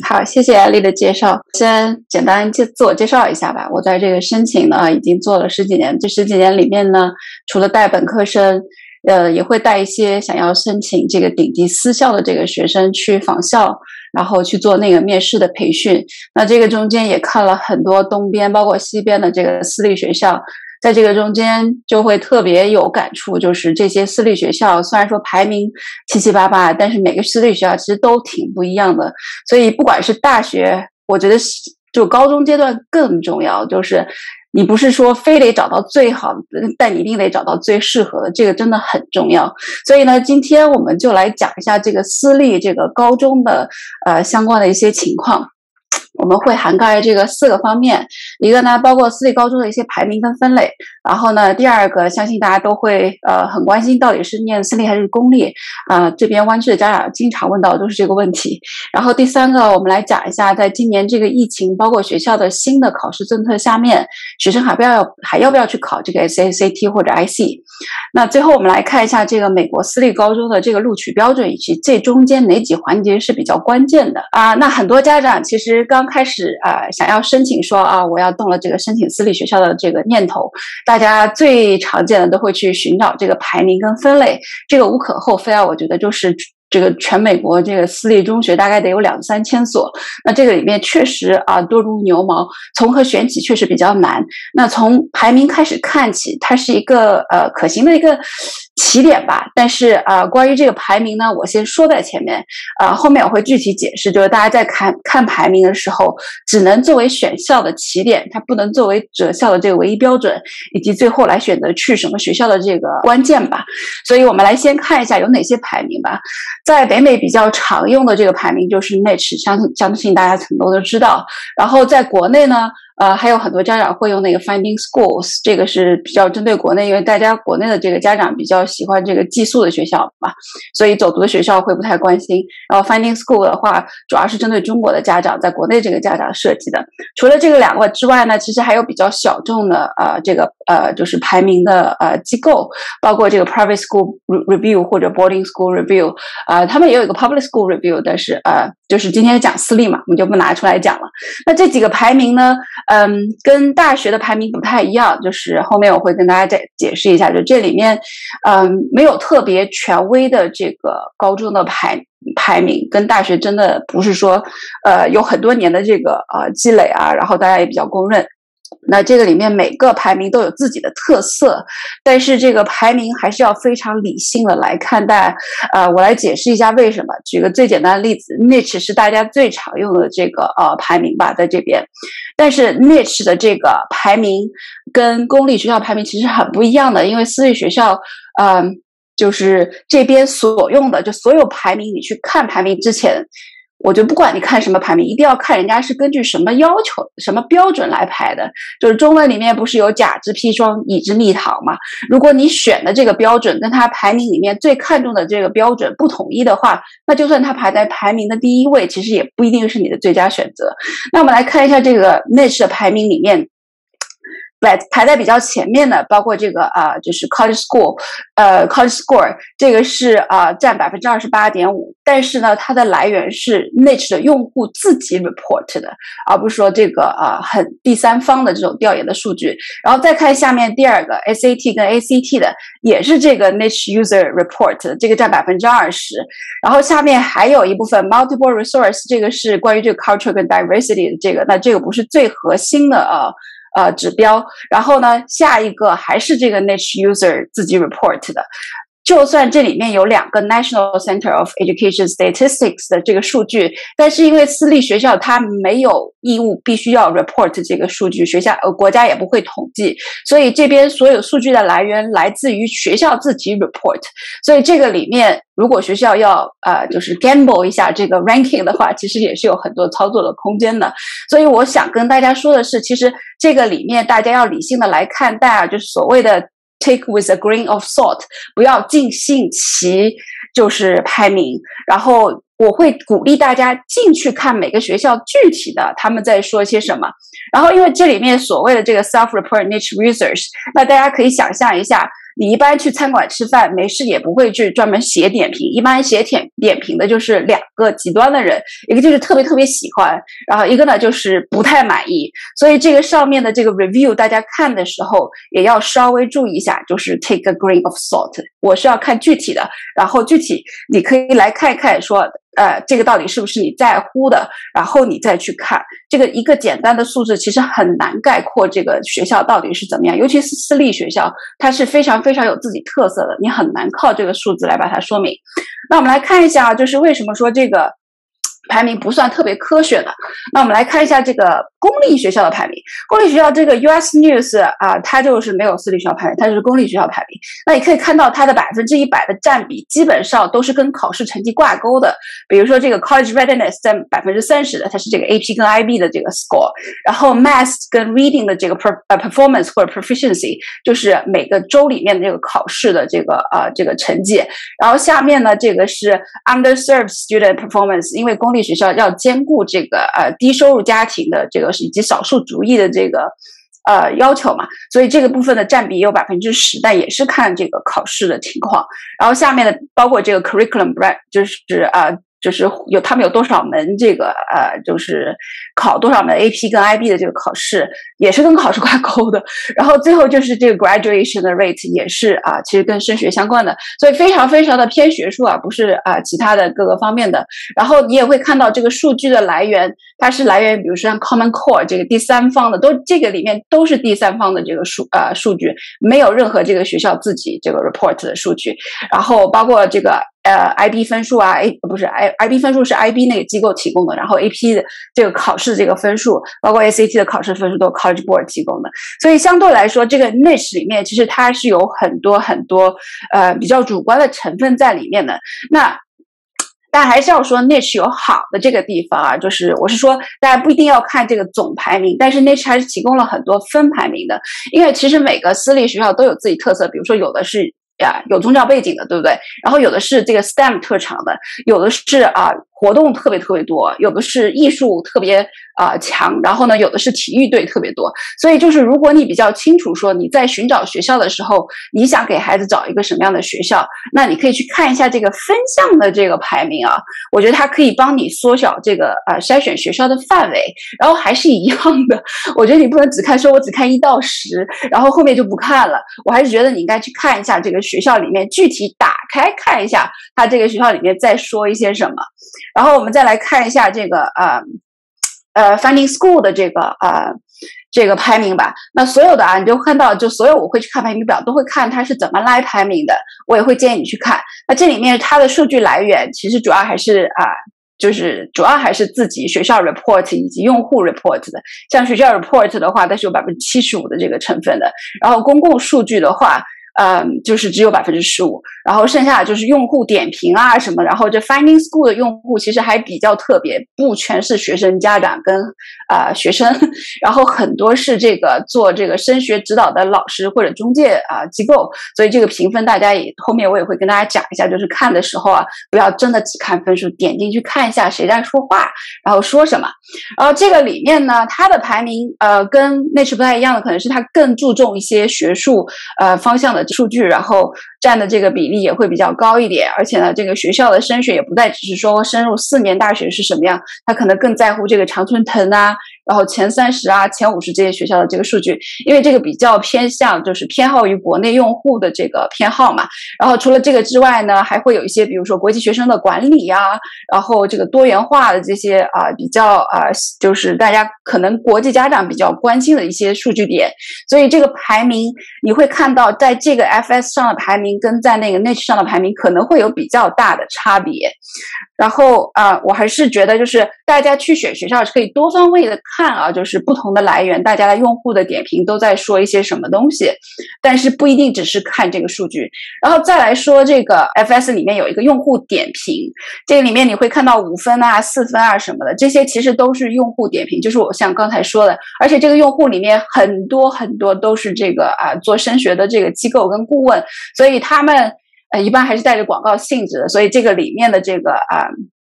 好，谢谢艾丽的介绍。先简单自我介绍一下吧。我在这个申请呢，已经做了10几年。这10几年里面呢，除了带本科生，也会带一些想要申请这个顶级私校的这个学生去访校，然后去做那个面试的培训。那这个中间也看了很多东边包括西边的这个私立学校。在这个中间就会特别有感触，就是这些私立学校虽然说排名七七八八，但是每个私立学校其实都挺不一样的。所以不管是大学，我觉得就高中阶段更重要，就是你不是说非得找到最好的，但你一定得找到最适合的，这个真的很重要。所以呢，今天我们就来讲一下这个私立这个高中的相关的一些情况。我们会涵盖这个4个方面，一个呢包括私立高中的一些排名跟分类，然后呢第二个相信大家都会很关心到底是念私立还是公立，这边湾区的家长经常问到的都是这个问题。然后第3个我们来讲一下，在今年这个疫情包括学校的新的考试政策下面，学生还要不要去考这个 SAT 或者 IC。那最后我们来看一下这个美国私立高中的这个录取标准，以及这中间哪几环节是比较关键的那很多家长其实刚开始想要申请说我要动了这个申请私立学校的这个念头，大家最常见的都会去寻找这个排名跟分类，这个无可厚非我觉得就是这个全美国这个私立中学大概得有2、3千所，那这个里面确实多如牛毛，从何选起确实比较难。那从排名开始看起，它是一个可行的一个起点吧。但是关于这个排名呢，我先说在前面，后面我会具体解释，就是大家在看排名的时候，只能作为选校的起点，它不能作为择校的这个唯一标准，以及最后来选择去什么学校的这个关键吧。所以我们来先看一下有哪些排名吧。在北美比较常用的这个排名就是 Niche， 相信大家很多都知道。然后在国内呢，还有很多家长会用那个 Finding Schools， 这个是比较针对国内，因为大家国内的这个家长比较喜欢这个寄宿的学校嘛，所以走读的学校会不太关心。然后 Finding School 的话，主要是针对中国的家长，在国内这个家长设计的。除了这个2个之外呢，其实还有比较小众的这个就是排名的机构，包括这个 Private School Review 或者 Boarding School Review，他们也有一个 Public School Review， 但是就是今天讲私立嘛，我们就不拿出来讲了。那这几个排名呢，跟大学的排名不太一样，就是后面我会跟大家再解释一下，就这里面没有特别权威的这个高中的排名，跟大学真的不是说有很多年的这个积累然后大家也比较公认。那这个里面每个排名都有自己的特色，但是这个排名还是要非常理性的来看待。我来解释一下为什么。举个最简单的例子 ，Niche 是大家最常用的这个排名吧，在这边。但是 Niche 的这个排名跟公立学校排名其实很不一样的，因为私立学校就是这边所用的就所有排名，你去看排名之前，我就不管你看什么排名，一定要看人家是根据什么要求、什么标准来排的。就是中文里面不是有甲之砒霜，乙之蜜糖嘛？如果你选的这个标准跟他排名里面最看重的这个标准不统一的话，那就算他排在排名的第1位，其实也不一定是你的最佳选择。那我们来看一下这个 Niche 的排名里面，排在比较前面的，包括这个就是 College Score， 这个是占 28.5%， 但是呢，它的来源是 Niche 的用户自己 report 的，而不是说这个很第三方的这种调研的数据。然后再看下面第2个 SAT 跟 ACT 的，也是这个 Niche User Report 的，这个占 20%。然后下面还有一部分 Multiple Resource， 这个是关于这个 Culture 跟 Diversity 的这个，那这个不是最核心的指标。然后呢，下一个还是这个 Niche User 自己 report 的。就算这里面有2个 National Center of Education Statistics 的这个数据，但是因为私立学校它没有义务必须要 report 这个数据，国家也不会统计，所以这边所有数据的来源来自于学校自己 report。所以这个里面，如果学校要就是 gamble 一下这个 ranking 的话，其实也是有很多操作的空间的。所以我想跟大家说的是，其实这个里面大家要理性的来看待就是所谓的take with a grain of salt， 不要尽信其就是排名。然后我会鼓励大家进去看每个学校具体的他们在说些什么。然后因为这里面所谓的这个 self-report niche users， 那大家可以想象一下， 你一般去餐馆吃饭，没事也不会去专门写点评，一般写点评的就是两个极端的人，一个就是特别喜欢，然后一个呢就是不太满意。所以这个上面的这个 review 大家看的时候也要稍微注意一下，就是 take a grain of salt， 我是要看具体的，然后具体你可以来看一看说这个到底是不是你在乎的，然后你再去看这个一个简单的数字，其实很难概括这个学校到底是怎么样，尤其是私立学校，它是非常有自己特色的，你很难靠这个数字来把它说明。那我们来看一下，就是为什么说这个排名不算特别科学的。那我们来看一下这个公立学校的排名。公立学校这个 US News 它就是没有私立学校排名，它就是公立学校排名。那你可以看到它的100%的占比基本上都是跟考试成绩挂钩的。比如说这个 College Readiness 占30%的，它是这个 AP 跟 IB 的这个 score， 然后 Math 跟 Reading 的这个performance 或者 proficiency 就是每个州里面的这个考试的这个成绩。然后下面呢这个是 Underserved Student Performance， 因为公立学校要兼顾这个低收入家庭的这个以及少数族裔的这个要求嘛，所以这个部分的占比也有10%，但也是看这个考试的情况。然后下面的包括这个 curriculum breadth， 就是他们有多少门这个就是考多少门 AP 跟 IB 的这个考试，也是跟考试挂钩的。然后最后就是这个 graduation 的 rate 也是其实跟升学相关的，所以非常的偏学术不是其他的各个方面的。然后你也会看到这个数据的来源，它是来源比如说像 Common Core 这个第三方的，这个里面都是第三方的这个数据，没有任何这个学校自己这个 report 的数据。然后包括这个IB 分数不是 IB 分数是 IB 那个机构提供的，然后 AP 的这个考试这个分数，包括 SAT 的考试分数都是 College Board 提供的。所以相对来说，这个 niche 里面其实它是有很多比较主观的成分在里面的。那但还是要说 niche 有好的这个地方就是我是说大家不一定要看这个总排名，但是 niche 还是提供了很多分排名的。因为其实每个私立学校都有自己特色，比如说有的是有宗教背景的，对不对？然后有的是这个 STEM 特长的，有的是活动特别多，有的是艺术特别强，然后呢有的是体育队特别多。所以就是如果你比较清楚说你在寻找学校的时候，你想给孩子找一个什么样的学校，那你可以去看一下这个分项的这个排名我觉得它可以帮你缩小这个筛选学校的范围。然后还是一样的，我觉得你不能只看说我只看1到10，然后后面就不看了。我还是觉得你应该去看一下这个学校里面具体打开看一下它这个学校里面在说一些什么。然后我们再来看一下这个Finding School 的这个排名吧。那所有的你就看到，就所有我会去看排名表都会看它是怎么来排名的，我也会建议你去看。那这里面它的数据来源其实主要还是主要还是自己学校 report 以及用户 report 的。像学校 report 的话，它是有75%的这个成分的，然后公共数据的话就是只有15%，然后剩下的就是用户点评什么。然后这 Finding School 的用户其实还比较特别，不全是学生家长跟学生，然后很多是这个做这个升学指导的老师或者中介机构。所以这个评分大家后面我也会跟大家讲一下，就是看的时候不要真的只看分数，点进去看一下谁在说话，然后说什么。然后这个里面呢，它的排名跟 niche 不太一样的，可能是它更注重一些学术方向的数据，然后占的这个比例也会比较高一点。而且呢，这个学校的升学也不再只是说升入4年大学是什么样，它可能更在乎这个常春藤然后前30前50这些学校的这个数据，因为这个比较偏向就是偏好于国内用户的这个偏好嘛。然后除了这个之外呢，还会有一些比如说国际学生的管理然后这个多元化的这些比较就是大家可能国际家长比较关心的一些数据点。所以这个排名你会看到在这个 FS 上的排名跟在那个 niche 上的排名可能会有比较大的差别。然后我还是觉得就是大家去选学校是可以多方位的看就是不同的来源，大家的用户的点评都在说一些什么东西，但是不一定只是看这个数据。然后再来说这个 FS 里面有一个用户点评，这个里面你会看到5分4分什么的，这些其实都是用户点评，就是我像刚才说的。而且这个用户里面很多都是这个做升学的这个机构跟顾问，所以他们一般还是带着广告性质的。所以这个里面的这个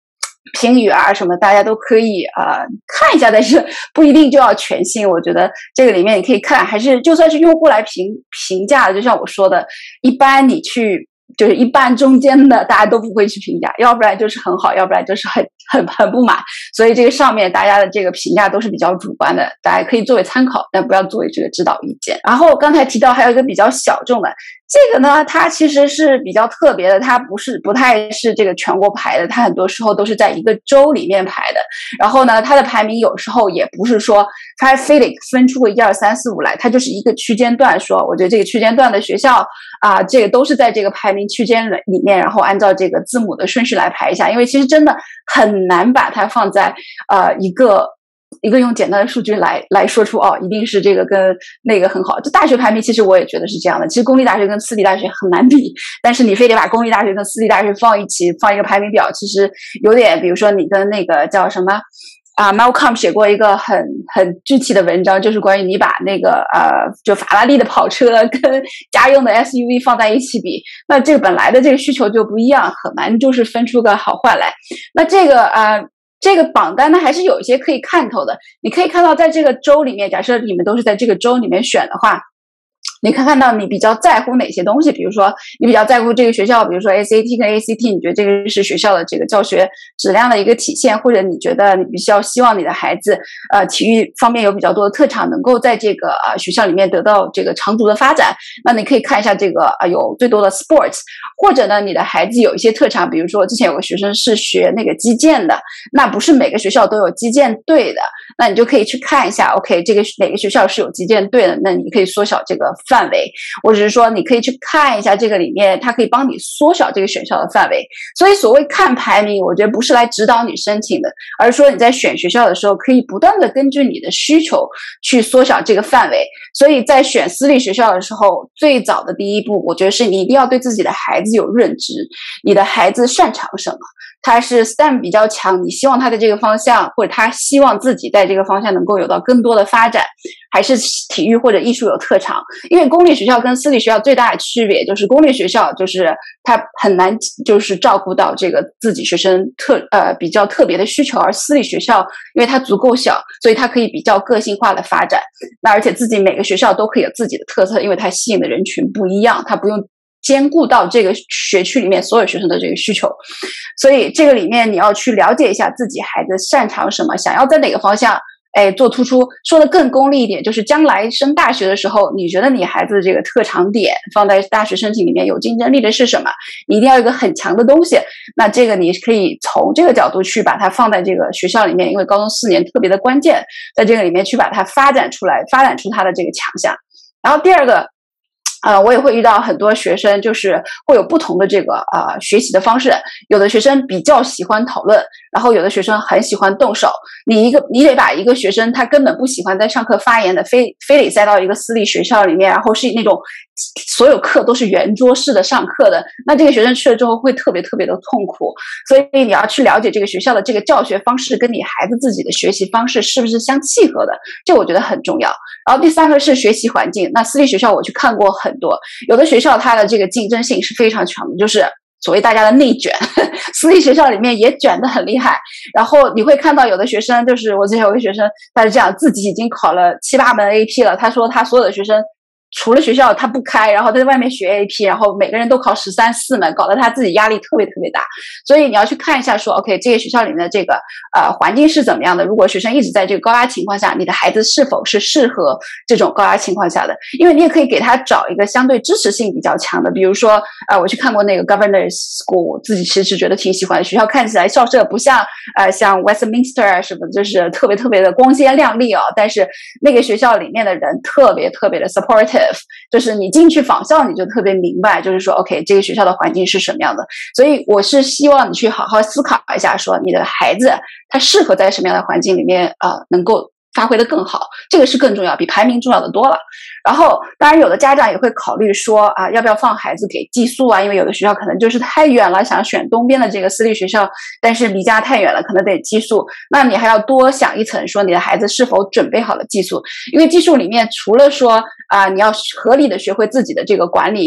评语啊什么，大家都可以看一下，但是不一定就要全信。我觉得这个里面你可以看，还是就算是用户来评价的，就像我说的，一般你去就是一般中间的，大家都不会去评价，要不然就是很好，要不然就是很不满。所以这个上面大家的这个评价都是比较主观的，大家可以作为参考，但不要作为这个指导意见。然后刚才提到还有一个比较小众的。这个呢，它其实是比较特别的，它不太是这个全国排的，它很多时候都是在一个州里面排的。然后呢，它的排名有时候也不是说它非得分出个1、2、3、4、5来，它就是一个区间段说，我觉得这个区间段的学校这个都是在这个排名区间里面，然后按照这个字母的顺序来排一下，因为其实真的很难把它放在一个用简单的数据来说出一定是这个跟那个很好。这大学排名其实我也觉得是这样的，其实公立大学跟私立大学很难比，但是你非得把公立大学跟私立大学放一起放一个排名表，其实有点，比如说你跟那个叫什么Malcolm 写过一个很具体的文章，就是关于你把那个就法拉利的跑车跟家用的 SUV 放在一起比，那这个本来的这个需求就不一样，很难就是分出个好坏来。那这个榜单呢，还是有一些可以看透的。你可以看到，在这个州里面，假设你们都是在这个州里面选的话，你可以看到你比较在乎哪些东西。比如说，你比较在乎这个学校，比如说 SAT 跟 ACT， 你觉得这个是学校的这个教学质量的一个体现，或者你觉得你比较希望你的孩子体育方面有比较多的特长，能够在这个学校里面得到这个长足的发展，那你可以看一下这个有最多的 sports， 或者呢你的孩子有一些特长，比如说之前有个学生是学那个击剑的，那不是每个学校都有击剑队的，那你就可以去看一下 OK 这个哪个学校是有击剑队的，那你可以缩小这个范围，或者是说你可以去看一下这个里面它可以帮你缩小这个选校的范围。所以所谓看排名，我觉得不是来指导你申请的，而是说你在选学校的时候可以不断的根据你的需求去缩小这个范围。所以在选私立学校的时候，最早的第一步我觉得是你一定要对自己的孩子有认知，你的孩子擅长什么，他是 STEM 比较强，你希望他在这个方向，或者他希望自己在这个方向能够有到更多的发展，还是体育或者艺术有特长。因为公立学校跟私立学校最大的区别就是公立学校就是他很难就是照顾到这个自己学生比较特别的需求，而私立学校因为它足够小，所以它可以比较个性化的发展，那而且自己每个学校都可以有自己的特色，因为它吸引的人群不一样，它不用兼顾到这个学区里面所有学生的这个需求。所以这个里面你要去了解一下自己孩子擅长什么，想要在哪个方向做突出。说的更功利一点，就是将来升大学的时候，你觉得你孩子的这个特长点放在大学申请里面有竞争力的是什么，你一定要有一个很强的东西，那这个你可以从这个角度去把它放在这个学校里面，因为高中4年特别的关键，在这个里面去把它发展出它的这个强项。然后第二个我也会遇到很多学生，就是会有不同的这个学习的方式。有的学生比较喜欢讨论，然后有的学生很喜欢动手。你得把一个学生他根本不喜欢在上课发言的，非得塞到一个私立学校里面，然后是那种所有课都是圆桌式的上课的，那这个学生去了之后会特别特别的痛苦。所以你要去了解这个学校的这个教学方式跟你孩子自己的学习方式是不是相契合的，这我觉得很重要。然后第三个是学习环境，那私立学校我去看过很多，有的学校它的这个竞争性是非常强的，就是所谓大家的内卷，私立学校里面也卷得很厉害。然后你会看到有的学生，就是我之前有个学生，他是这样，自己已经考了7、8门 AP 了，他说他所有的学生除了学校他不开，然后在外面学 AP， 然后每个人都考13、14门，搞得他自己压力特别特别大。所以你要去看一下说 OK 这个学校里面的这个环境是怎么样的，如果学生一直在这个高压情况下，你的孩子是否是适合这种高压情况下的。因为你也可以给他找一个相对支持性比较强的，比如说我去看过那个 Governor's School， 我自己其实觉得挺喜欢的，学校看起来校舍不像像 Westminster 啊什么就是特别特别的光鲜亮丽但是那个学校里面的人特别特别的 supportive，就是你进去访校你就特别明白，就是说 OK 这个学校的环境是什么样的。所以我是希望你去好好思考一下，说你的孩子他适合在什么样的环境里面能够发挥的更好，这个是更重要，比排名重要的多了。然后当然有的家长也会考虑说要不要放孩子给寄宿因为有的学校可能就是太远了，想选东边的这个私立学校，但是离家太远了，可能得寄宿。那你还要多想一层，说你的孩子是否准备好了寄宿。因为寄宿里面除了说你要合理的学会自己的这个管理，因为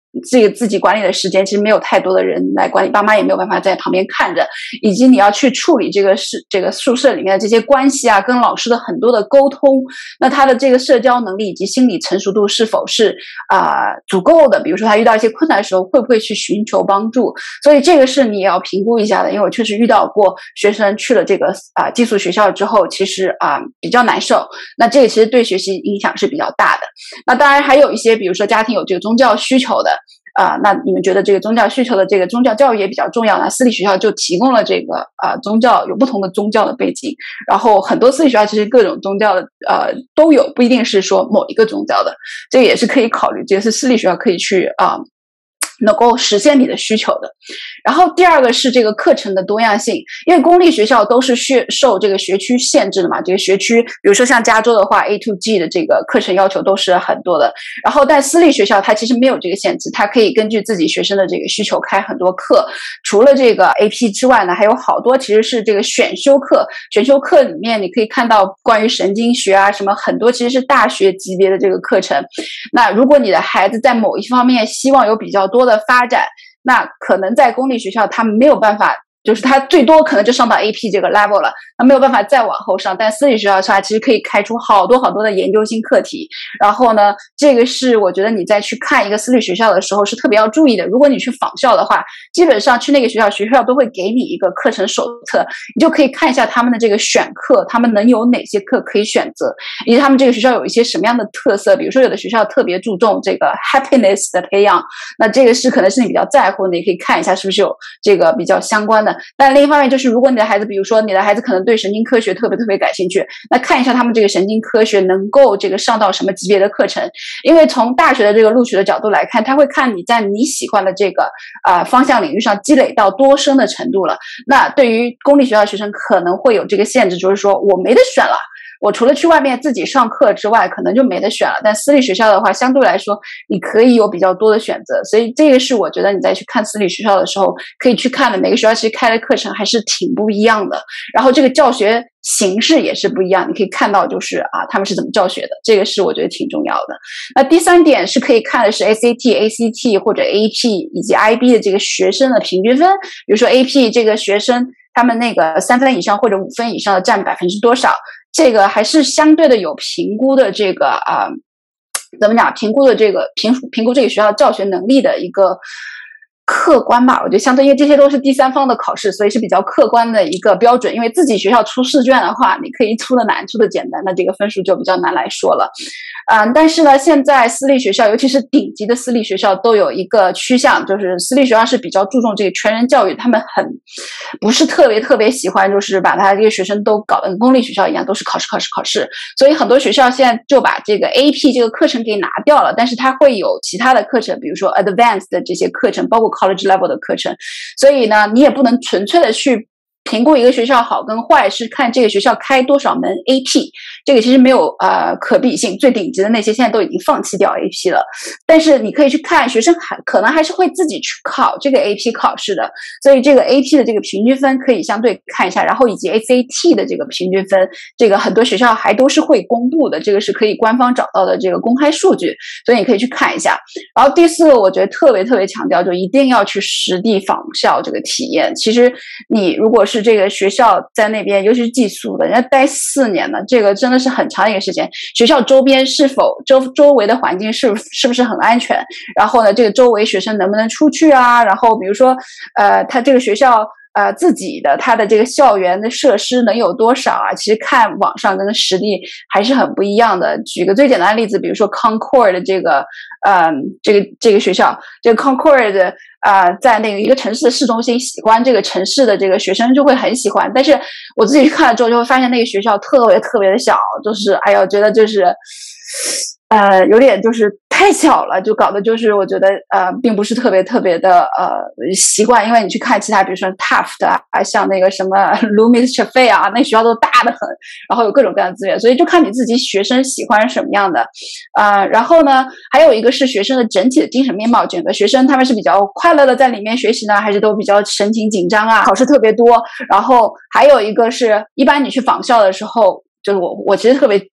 这个自己管理的时间，其实没有太多的人来管理，爸妈也没有办法在旁边看着，以及你要去处理这个宿舍里面的这些关系啊，跟老师的很多的沟通，那他的这个社交能力以及心理成熟度是否是足够的？比如说他遇到一些困难的时候，会不会去寻求帮助？所以这个是你也要评估一下的，因为我确实遇到过学生去了这个寄宿学校之后，其实比较难受，那这个其实对学习影响是比较大的。那当然还有一些，比如说家庭有这个宗教需求的那你们觉得这个宗教需求的这个宗教教育也比较重要呢？私立学校就提供了这个宗教有不同的宗教的背景，然后很多私立学校其实各种宗教的都有，不一定是说某一个宗教的，这个也是可以考虑，这个是私立学校可以去能够实现你的需求的。然后第二个是这个课程的多样性，因为公立学校都是受这个学区限制的嘛，这个学区比如说像加州的话 A to G 的这个课程要求都是很多的，然后但私立学校它其实没有这个限制，它可以根据自己学生的这个需求开很多课，除了这个 AP 之外呢，还有好多其实是这个选修课，选修课里面你可以看到关于神经学啊什么，很多其实是大学级别的这个课程。那如果你的孩子在某一方面希望有比较多的发展，那可能在公立学校他们没有办法，就是他最多可能就上到 AP 这个 level 了，他没有办法再往后上，但私立学校的话其实可以开出好多好多的研究性课题。然后呢，这个是我觉得你在去看一个私立学校的时候是特别要注意的。如果你去仿校的话，基本上去那个学校，学校都会给你一个课程手册，你就可以看一下他们的这个选课，他们能有哪些课可以选择，以及他们这个学校有一些什么样的特色。比如说有的学校特别注重这个 happiness 的培养，那这个是可能是你比较在乎的，你可以看一下是不是有这个比较相关的。但另一方面就是，如果你的孩子，比如说你的孩子可能对神经科学特别感兴趣，那看一下他们这个神经科学能够这个上到什么级别的课程。因为从大学的这个录取的角度来看，他会看你在你喜欢的这个方向领域上积累到多深的程度了。那对于公立学校学生可能会有这个限制，就是说我没得选了，我除了去外面自己上课之外，可能就没得选了。但私立学校的话，相对来说你可以有比较多的选择，所以这个是我觉得你在去看私立学校的时候可以去看的。每个学校其实开的课程还是挺不一样的，然后这个教学形式也是不一样，你可以看到就是他们是怎么教学的，这个是我觉得挺重要的。那第三点是可以看的是 SAT、ACT 或者 AP 以及 IB 的这个学生的平均分，比如说 AP 这个学生他们那个3分以上或者5分以上的占多少，这个还是相对的有评估的这个怎么讲？评估的这个评估这个学校教学能力的一个客观吧，我觉得相对，因为这些都是第三方的考试，所以是比较客观的一个标准。因为自己学校出试卷的话，你可以出的难，出的简单，那这个分数就比较难来说了。但是呢，现在私立学校，尤其是顶级的私立学校，都有一个趋向，就是私立学校是比较注重这个全人教育，他们不是特别喜欢，就是把他这些学生都搞得跟公立学校一样，都是考试。所以很多学校现在就把这个 AP 这个课程给拿掉了，但是它会有其他的课程，比如说 Advanced 的这些课程，包括 College Level 的课程。所以呢，你也不能纯粹的去评估一个学校好跟坏，是看这个学校开多少门 AP， 这个其实没有可比性。最顶级的那些现在都已经放弃掉 AP 了，但是你可以去看学生可能还是会自己去考这个 AP 考试的，所以这个 AP 的这个平均分可以相对看一下，然后以及 ACT 的这个平均分，这个很多学校还都是会公布的，这个是可以官方找到的这个公开数据，所以你可以去看一下。然后第四个我觉得特别强调，就一定要去实地仿效这个体验。其实你如果是这个学校在那边，尤其是寄宿的，人家待4年呢，这个真的是很长一个时间。学校周边是否周围的环境是不是很安全？然后呢，这个周围学生能不能出去啊？然后比如说，他这个学校自己的他的这个校园的设施能有多少啊？其实看网上跟实地还是很不一样的。举个最简单的例子，比如说 Concord 的这个学校，这个 Concord 的在那个一个城市的市中心，喜欢这个城市的这个学生就会很喜欢。但是我自己去看了之后，就会发现那个学校特别的小，就是觉得就是有点就是太小了，就搞得就是我觉得并不是特别的习惯。因为你去看其他，比如说 Taft 像那个什么 Loomis Chaffee 那学校都大得很，然后有各种各样的资源，所以就看你自己学生喜欢什么样的。然后呢，还有一个是学生的整体的精神面貌，整个学生他们是比较快乐的在里面学习呢，还是都比较神情紧张考试特别多。然后还有一个是一般你去仿校的时候，就是我其实特别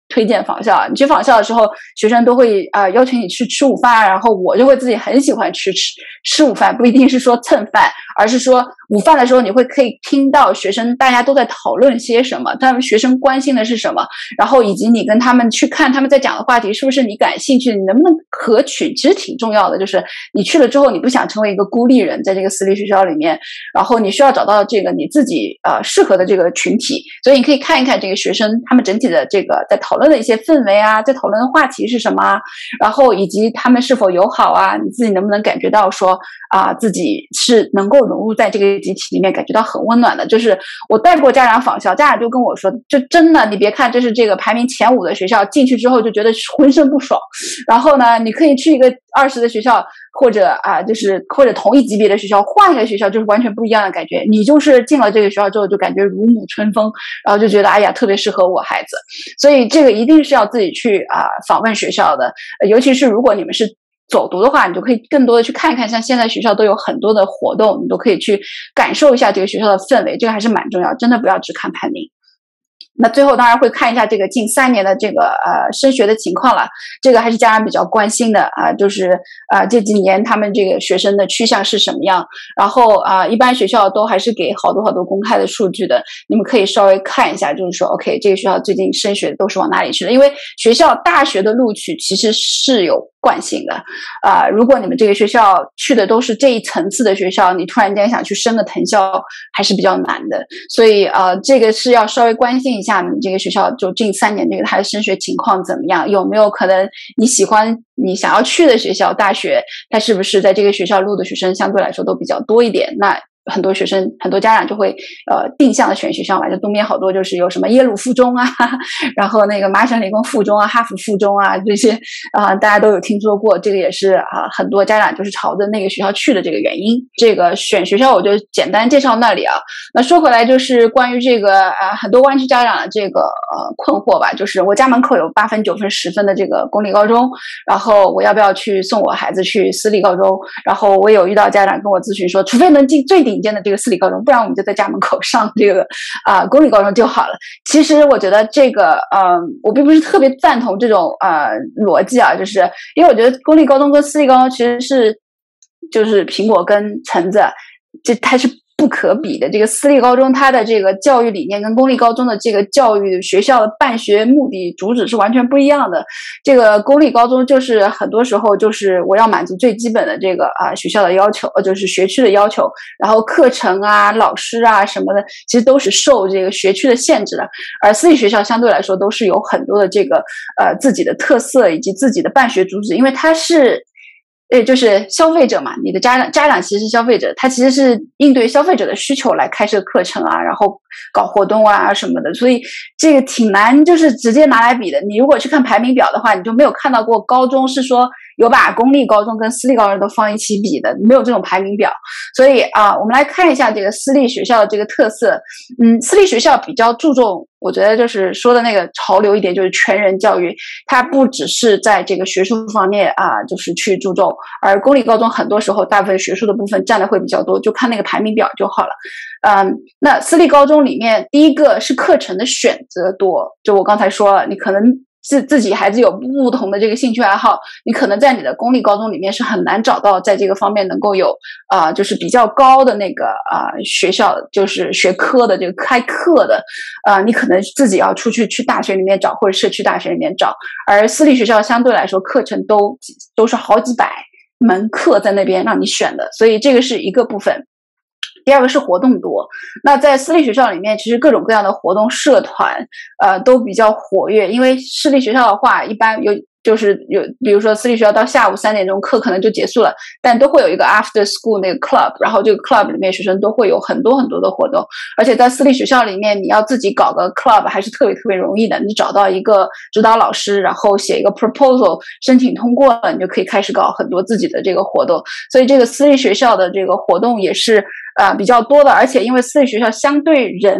推荐仿校。你去仿校的时候，学生都会邀请你去吃午饭，然后我就会自己很喜欢吃午饭，不一定是说蹭饭，而是说午饭的时候你可以听到学生大家都在讨论些什么，他们学生关心的是什么，然后以及你跟他们去看他们在讲的话题是不是你感兴趣，你能不能可取，其实挺重要的。就是你去了之后，你不想成为一个孤立人，在这个私立学校里面，然后你需要找到这个你自己适合的这个群体，所以你可以看一看这个学生他们整体的这个在讨论的一些氛围啊，在讨论的话题是什么啊，然后以及他们是否友好啊，你自己能不能感觉到说自己是能够融入在这个集体里面，感觉到很温暖的。就是我带过家长访校，家长就跟我说，就真的你别看这是这个排名前5的学校，进去之后就觉得浑身不爽，然后呢你可以去一个20的学校，或者或者同一级别的学校，换一个学校就是完全不一样的感觉。你就是进了这个学校之后就感觉如沐春风，然后就觉得哎呀特别适合我孩子。所以这个一定是要自己去访问学校的，尤其是如果你们是走读的话，你就可以更多的去看一看，像现在学校都有很多的活动，你都可以去感受一下这个学校的氛围，这个还是蛮重要，真的不要只看排名。那最后当然会看一下这个近3年的这个升学的情况了，这个还是家长比较关心的就是这几年他们这个学生的去向是什么样，然后一般学校都还是给好多公开的数据的，你们可以稍微看一下，就是说 OK 这个学校最近升学都是往哪里去的，因为学校大学的录取其实是有惯性的如果你们这个学校去的都是这一层次的学校，你突然间想去升个藤校还是比较难的，所以这个是要稍微关心一下你这个学校就近3年这个它的升学情况怎么样，有没有可能你喜欢你想要去的学校大学，它是不是在这个学校录的学生相对来说都比较多一点，那很多学生很多家长就会定向的选学校嘛，就东边好多就是有什么耶鲁附中然后那个麻省理工附中哈佛附中这些大家都有听说过，这个也是很多家长就是朝着那个学校去的这个原因。这个选学校我就简单介绍那里那说回来就是关于这个很多湾区家长的这个困惑吧，就是我家门口有8分9分10分的这个公立高中，然后我要不要去送我孩子去私立高中，然后我有遇到家长跟我咨询说，除非能进最顶尖的这个私立高中，不然我们就在家门口上这个公立高中就好了。其实我觉得这个我并不是特别赞同这种逻辑就是因为我觉得公立高中跟私立高中其实是就是苹果跟橙子，这它是不可比的。这个私立高中它的这个教育理念跟公立高中的这个教育学校的办学目的主旨是完全不一样的。这个公立高中就是很多时候就是我要满足最基本的这个学校的要求，就是学区的要求，然后课程老师什么的其实都是受这个学区的限制的。而私立学校相对来说都是有很多的这个自己的特色以及自己的办学主旨，因为它是就是消费者嘛，你的家长其实是消费者，他其实是应对消费者的需求来开设课程然后搞活动什么的，所以这个挺难就是直接拿来比的。你如果去看排名表的话，你就没有看到过高中是说有把公立高中跟私立高中都放一起比的，没有这种排名表。所以我们来看一下这个私立学校的这个特色。私立学校比较注重，我觉得就是说的那个潮流一点，就是全人教育，它不只是在这个学术方面就是去注重，而公立高中很多时候大部分学术的部分占的会比较多，就看那个排名表就好了。那私立高中里面第一个是课程的选择多，就我刚才说了，你可能自己孩子有不同的这个兴趣爱好，你可能在你的公立高中里面是很难找到在这个方面能够有就是比较高的那个学校就是学科的这个开课的你可能自己要去大学里面找，或者社区大学里面找，而私立学校相对来说课程都是好几百门课在那边让你选的，所以这个是一个部分。第二个是活动多，那在私立学校里面其实各种各样的活动社团都比较活跃，因为私立学校的话一般比如说私立学校到下午3点钟课可能就结束了，但都会有一个 after school 那个 club， 然后这个 club 里面学生都会有很多的活动，而且在私立学校里面你要自己搞个 club 还是特别容易的，你找到一个指导老师，然后写一个 proposal 申请通过了，你就可以开始搞很多自己的这个活动。所以这个私立学校的这个活动也是比较多的，而且因为私立学校相对人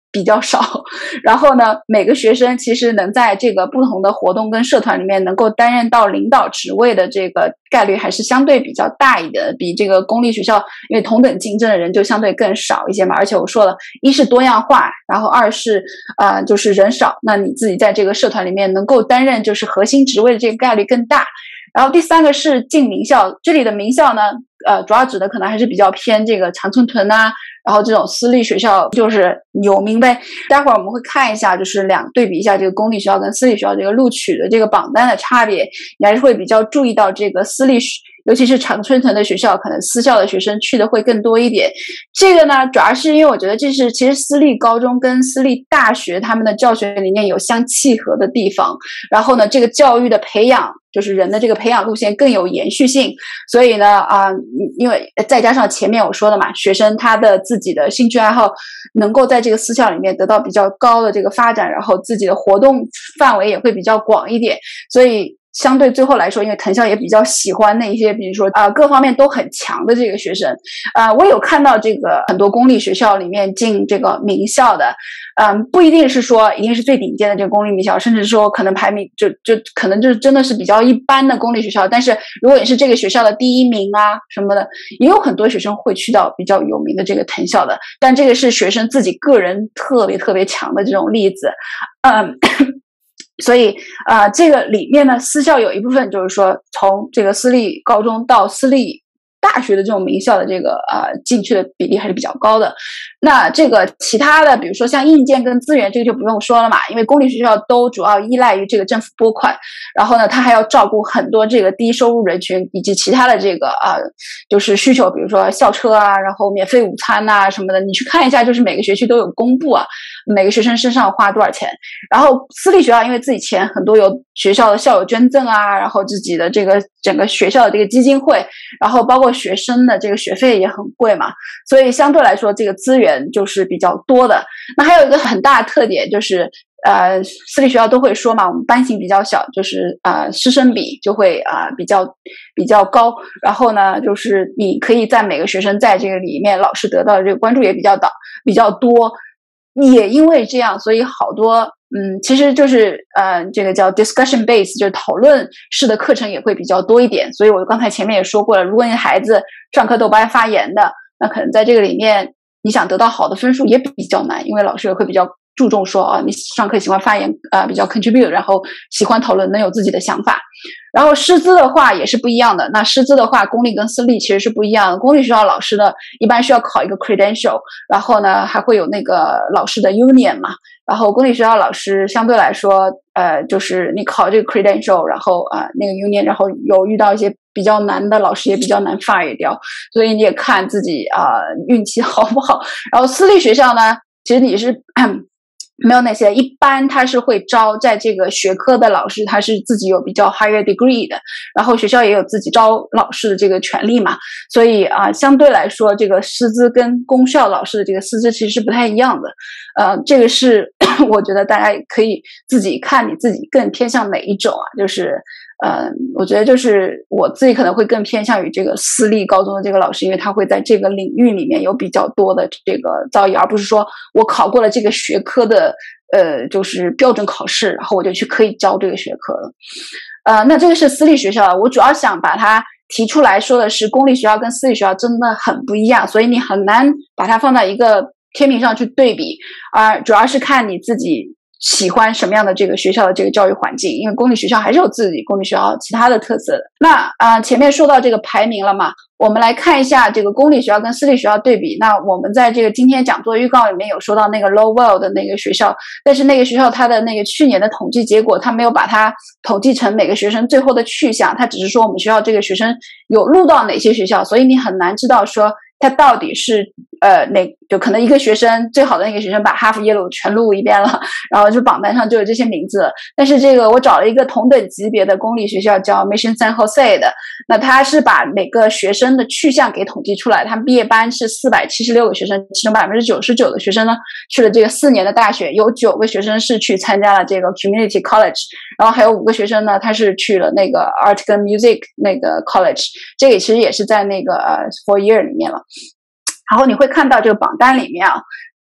比较少，然后呢，每个学生其实能在这个不同的活动跟社团里面能够担任到领导职位的这个概率还是相对比较大一点的，比这个公立学校，因为同等竞争的人就相对更少一些嘛。而且我说了，一是多样化，然后二是就是人少，那你自己在这个社团里面能够担任就是核心职位的这个概率更大。然后第三个是进名校，这里的名校呢，主要指的可能还是比较偏这个常春藤啊，然后这种私立学校就是有名呗。待会儿我们会看一下，就是对比一下这个公立学校跟私立学校这个录取的这个榜单的差别，你还是会比较注意到这个私立尤其是常春藤的学校，可能私校的学生去的会更多一点。这个呢，主要是因为我觉得这是其实私立高中跟私立大学他们的教学理念有相契合的地方，然后呢，这个教育的培养就是人的这个培养路线更有延续性，所以呢因为再加上前面我说的嘛，学生他的自己的兴趣爱好能够在这个私校里面得到比较高的这个发展，然后自己的活动范围也会比较广一点，所以相对最后来说，因为藤校也比较喜欢那一些，比如说各方面都很强的这个学生，我有看到这个很多公立学校里面进这个名校的，不一定是说一定是最顶尖的这个公立名校，甚至说可能排名就可能就是真的是比较一般的公立学校，但是如果你是这个学校的第一名啊什么的，也有很多学生会去到比较有名的这个藤校的，但这个是学生自己个人特别特别强的这种例子，所以这个里面呢，私校有一部分就是说从这个私立高中到私立大学的这种名校的这个进去的比例还是比较高的。那这个其他的，比如说像硬件跟资源，这个就不用说了嘛，因为公立学校都主要依赖于这个政府拨款，然后呢，它还要照顾很多这个低收入人群以及其他的这个就是需求，比如说校车啊，然后免费午餐啊什么的，你去看一下，就是每个学区都有公布啊，每个学生身上花多少钱。然后私立学校因为自己钱很多，有学校的校友捐赠啊，然后自己的这个整个学校的这个基金会，然后包括学生的这个学费也很贵嘛，所以相对来说这个资源就是比较多的。那还有一个很大的特点就是私立学校都会说嘛，我们班型比较小，就是师生比就会比较高，然后呢就是你可以在每个学生在这个里面老师得到的这个关注也比较多，也因为这样，所以好多其实就是这个叫 discussion base， 就是讨论式的课程也会比较多一点。所以我刚才前面也说过了，如果你孩子上课都不爱发言的，那可能在这个里面你想得到好的分数也比较难，因为老师也会比较注重说你上课喜欢发言比较 contribute， 然后喜欢讨论，能有自己的想法。然后师资的话也是不一样的，那师资的话公立跟私立其实是不一样的，公立学校老师呢一般需要考一个 credential， 然后呢还会有那个老师的 union 嘛，然后公立学校老师相对来说就是你考这个 credential， 然后那个 union， 然后有遇到一些比较难的老师也比较难 fire 掉，所以你也看自己运气好不好。然后私立学校呢其实你是没有那些，一般他是会招在这个学科的老师，他是自己有比较 higher degree 的，然后学校也有自己招老师的这个权利嘛，所以相对来说这个师资跟公校老师的这个师资其实是不太一样的，这个是我觉得大家可以自己看你自己更偏向哪一种就是我觉得就是我自己可能会更偏向于这个私立高中的这个老师，因为他会在这个领域里面有比较多的这个造诣，而不是说我考过了这个学科的就是标准考试，然后我就去可以教这个学科了。那这个是私立学校，我主要想把它提出来说的是，公立学校跟私立学校真的很不一样，所以你很难把它放在一个天平上去对比，主要是看你自己喜欢什么样的这个学校的这个教育环境，因为公立学校还是有自己公立学校其他的特色的。那前面说到这个排名了嘛，我们来看一下这个公立学校跟私立学校对比。那我们在这个今天讲座预告里面有说到那个 Lowell 的那个学校，但是那个学校它的那个去年的统计结果，它没有把它统计成每个学生最后的去向，它只是说我们学校这个学生有录到哪些学校，所以你很难知道说他到底是就可能一个学生最好的那个学生把哈佛耶鲁全录一遍了，然后就榜单上就有这些名字。但是这个我找了一个同等级别的公立学校叫 Mission San Jose 的，那他是把每个学生的去向给统计出来，他们毕业班是476个学生，其中99%的学生呢去了这个4年的大学，有9个学生是去参加了这个 Community College， 然后还有5个学生呢他是去了那个 Art 跟 Music 那个 College， 这个其实也是在那个4 year 里面了。然后你会看到这个榜单里面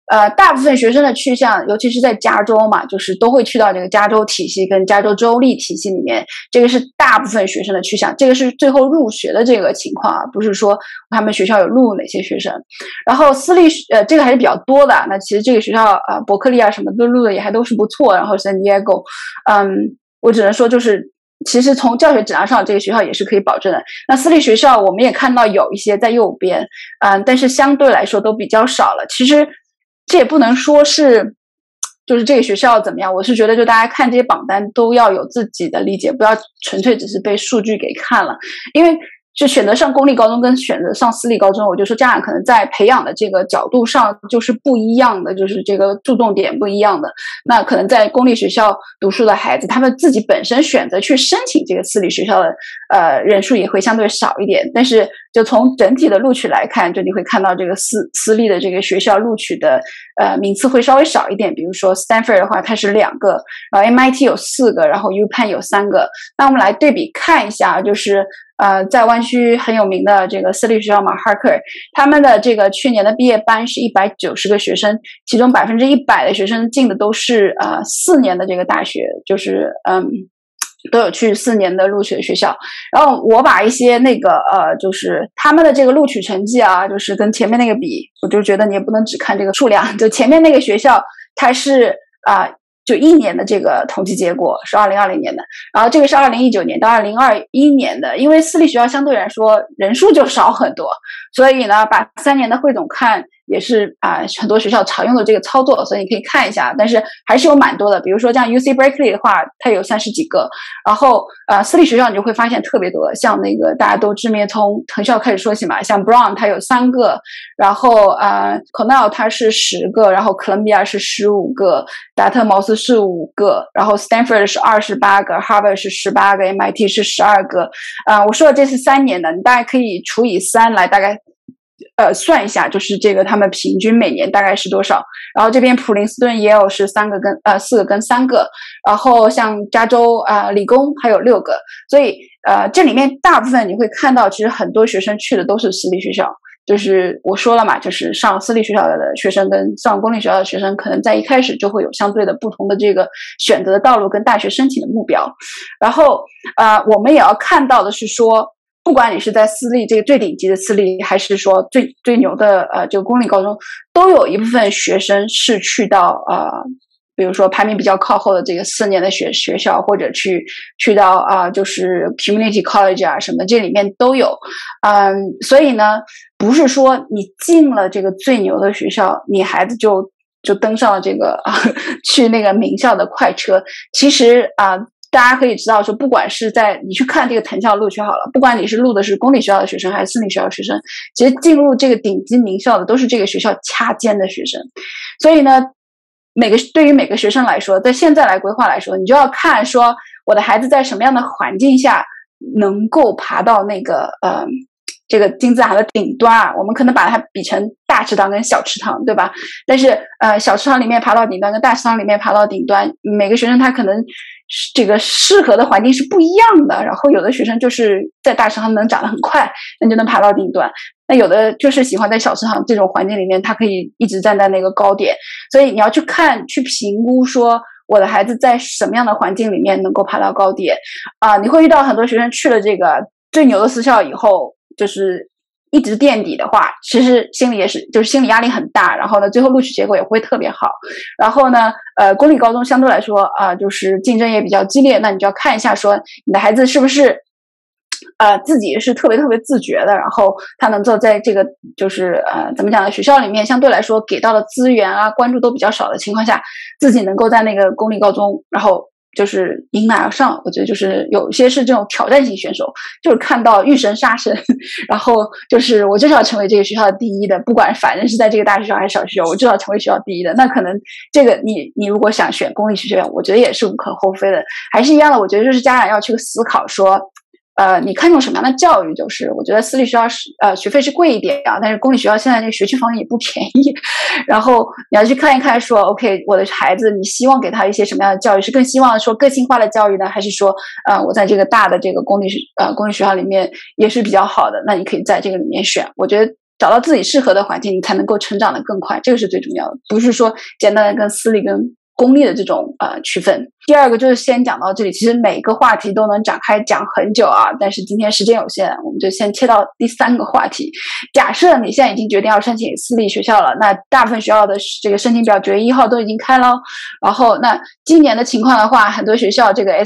大部分学生的去向，尤其是在加州嘛，就是都会去到这个加州体系跟加州州立体系里面，这个是大部分学生的去向，这个是最后入学的这个情况啊，不是说他们学校有录哪些学生。然后私立这个还是比较多的，那其实这个学校伯克利啊什么都录的也还都是不错，然后 San Diego， 我只能说就是其实从教学质量上，这个学校也是可以保证的。那私立学校我们也看到有一些在右边，但是相对来说都比较少了。其实这也不能说是就是这个学校怎么样，我是觉得就大家看这些榜单都要有自己的理解，不要纯粹只是被数据给看了。因为就选择上公立高中跟选择上私立高中，我就说家长可能在培养的这个角度上就是不一样的，就是这个注重点不一样的。那可能在公立学校读书的孩子，他们自己本身选择去申请这个私立学校的人数也会相对少一点，但是就从整体的录取来看，就你会看到这个私立的这个学校录取的名次会稍微少一点。比如说 Stanford 的话，它是2个，然后 MIT 有4个，然后 UPenn 有3个。那我们来对比看一下，就是在湾区很有名的这个私立学校马哈克尔，他们的这个去年的毕业班是190个学生，其中100%的学生进的都是4年的这个大学，就是都有去4年的录取的学校。然后我把一些那个就是他们的这个录取成绩啊，就是跟前面那个比，我就觉得你也不能只看这个数量，就前面那个学校它是就1年的这个统计结果是2020年的，然后这个是2019年到2021年的。因为私立学校相对来说人数就少很多，所以呢把3年的汇总看也是很多学校常用的这个操作，所以你可以看一下，但是还是有蛮多的。比如说像 UC Berkeley 的话，它有30几个，然后私立学校你就会发现特别多，像那个大家都知名从藤校开始说起嘛，像 Brown 它有3个，然后Cornell 它是10个，然后 Columbia 是15个，达特茅斯是5个，然后 Stanford 是28个， Harvard 是18个， MIT 是12个。我说的这是3年的，你大概可以除以3来大概算一下，就是这个他们平均每年大概是多少。然后这边普林斯顿也有是4个跟3个，然后像加州理工还有6个。所以这里面大部分你会看到，其实很多学生去的都是私立学校。就是我说了嘛，就是上私立学校的学生跟上公立学校的学生，可能在一开始就会有相对的不同的这个选择的道路跟大学申请的目标。然后我们也要看到的是说，不管你是在私立这个最顶级的私立，还是说最牛的这个公立高中，都有一部分学生是去到比如说排名比较靠后的这个4年的学校，或者去到就是 community college 啊什么，这里面都有。所以呢，不是说你进了这个最牛的学校，你孩子就登上了这个去那个名校的快车。其实大家可以知道说，不管是在你去看这个藤校录取好了，不管你是录的是公立学校的学生还是私立学校的学生，其实进入这个顶级名校的都是这个学校掐尖的学生。所以呢，对于每个学生来说，在现在来规划来说，你就要看说我的孩子在什么样的环境下能够爬到那个这个金字塔的顶端我们可能把它比成大池塘跟小池塘，对吧？但是小池塘里面爬到顶端跟大池塘里面爬到顶端，每个学生他可能这个适合的环境是不一样的。然后有的学生就是在大池塘能长得很快，那就能爬到顶端。那有的就是喜欢在小池塘这种环境里面，他可以一直站在那个高点。所以你要去评估说我的孩子在什么样的环境里面能够爬到高点你会遇到很多学生去了这个最牛的私校以后，就是一直垫底的话，其实心里压力很大，然后呢最后录取结果也不会特别好。然后呢公立高中相对来说就是竞争也比较激烈，那你就要看一下说你的孩子是不是自己是特别自觉的，然后他能够在这个就是怎么讲呢，学校里面相对来说给到的资源关注都比较少的情况下，自己能够在那个公立高中然后就是迎难而上。我觉得就是有些是这种挑战型选手，就是看到遇神杀神，然后就是我就是要成为这个学校的第一的，不管反正是在这个大学校还是小学校，我就要成为学校第一的。那可能这个你如果想选公立学校，我觉得也是无可厚非的。还是一样的，我觉得就是家长要去思考说你看重什么样的教育？就是我觉得私立学校学费是贵一点但是公立学校现在这个学区房也不便宜。然后你要去看一看说 OK 我的孩子你希望给他一些什么样的教育，是更希望说个性化的教育呢，还是说我在这个大的这个公立学校里面也是比较好的，那你可以在这个里面选。我觉得找到自己适合的环境，你才能够成长得更快，这个是最重要的，不是说简单的跟私立跟公立的这种区分。第二个就是先讲到这里，其实每个话题都能展开讲很久啊，但是今天时间有限，我们就先切到第3个话题。假设你现在已经决定要申请私立学校了，那大部分学校的这个申请表9月1号都已经开了，然后那今年的情况的话，很多学校这个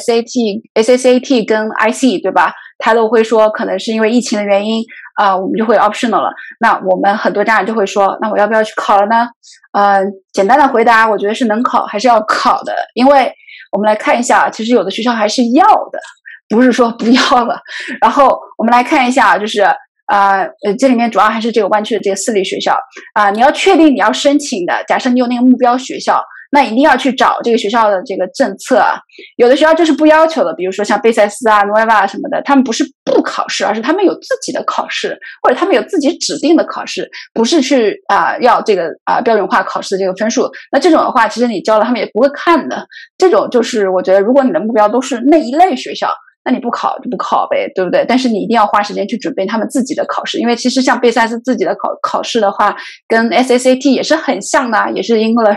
SAT 跟 IC 对吧，他都会说可能是因为疫情的原因我们就会 optional 了。那我们很多家长就会说，那我要不要去考了呢？简单的回答，我觉得是能考还是要考的，因为我们来看一下，其实有的学校还是要的，不是说不要了。然后我们来看一下，就是这里面主要还是这个湾区的这个私立学校你要确定你要申请的，假设你有那个目标学校，那一定要去找这个学校的这个政策有的学校就是不要求的，比如说像贝塞斯努埃瓦什么的，他们不是不考试，而是他们有自己的考试，或者他们有自己指定的考试，不是去要这个标准化考试的这个分数。那这种的话，其实你交了他们也不会看的。这种就是我觉得，如果你的目标都是那一类学校，那你不考就不考呗，对不对？但是你一定要花时间去准备他们自己的考试，因为其实像贝塞斯自己的考试的话，跟 SAT 也是很像的，也是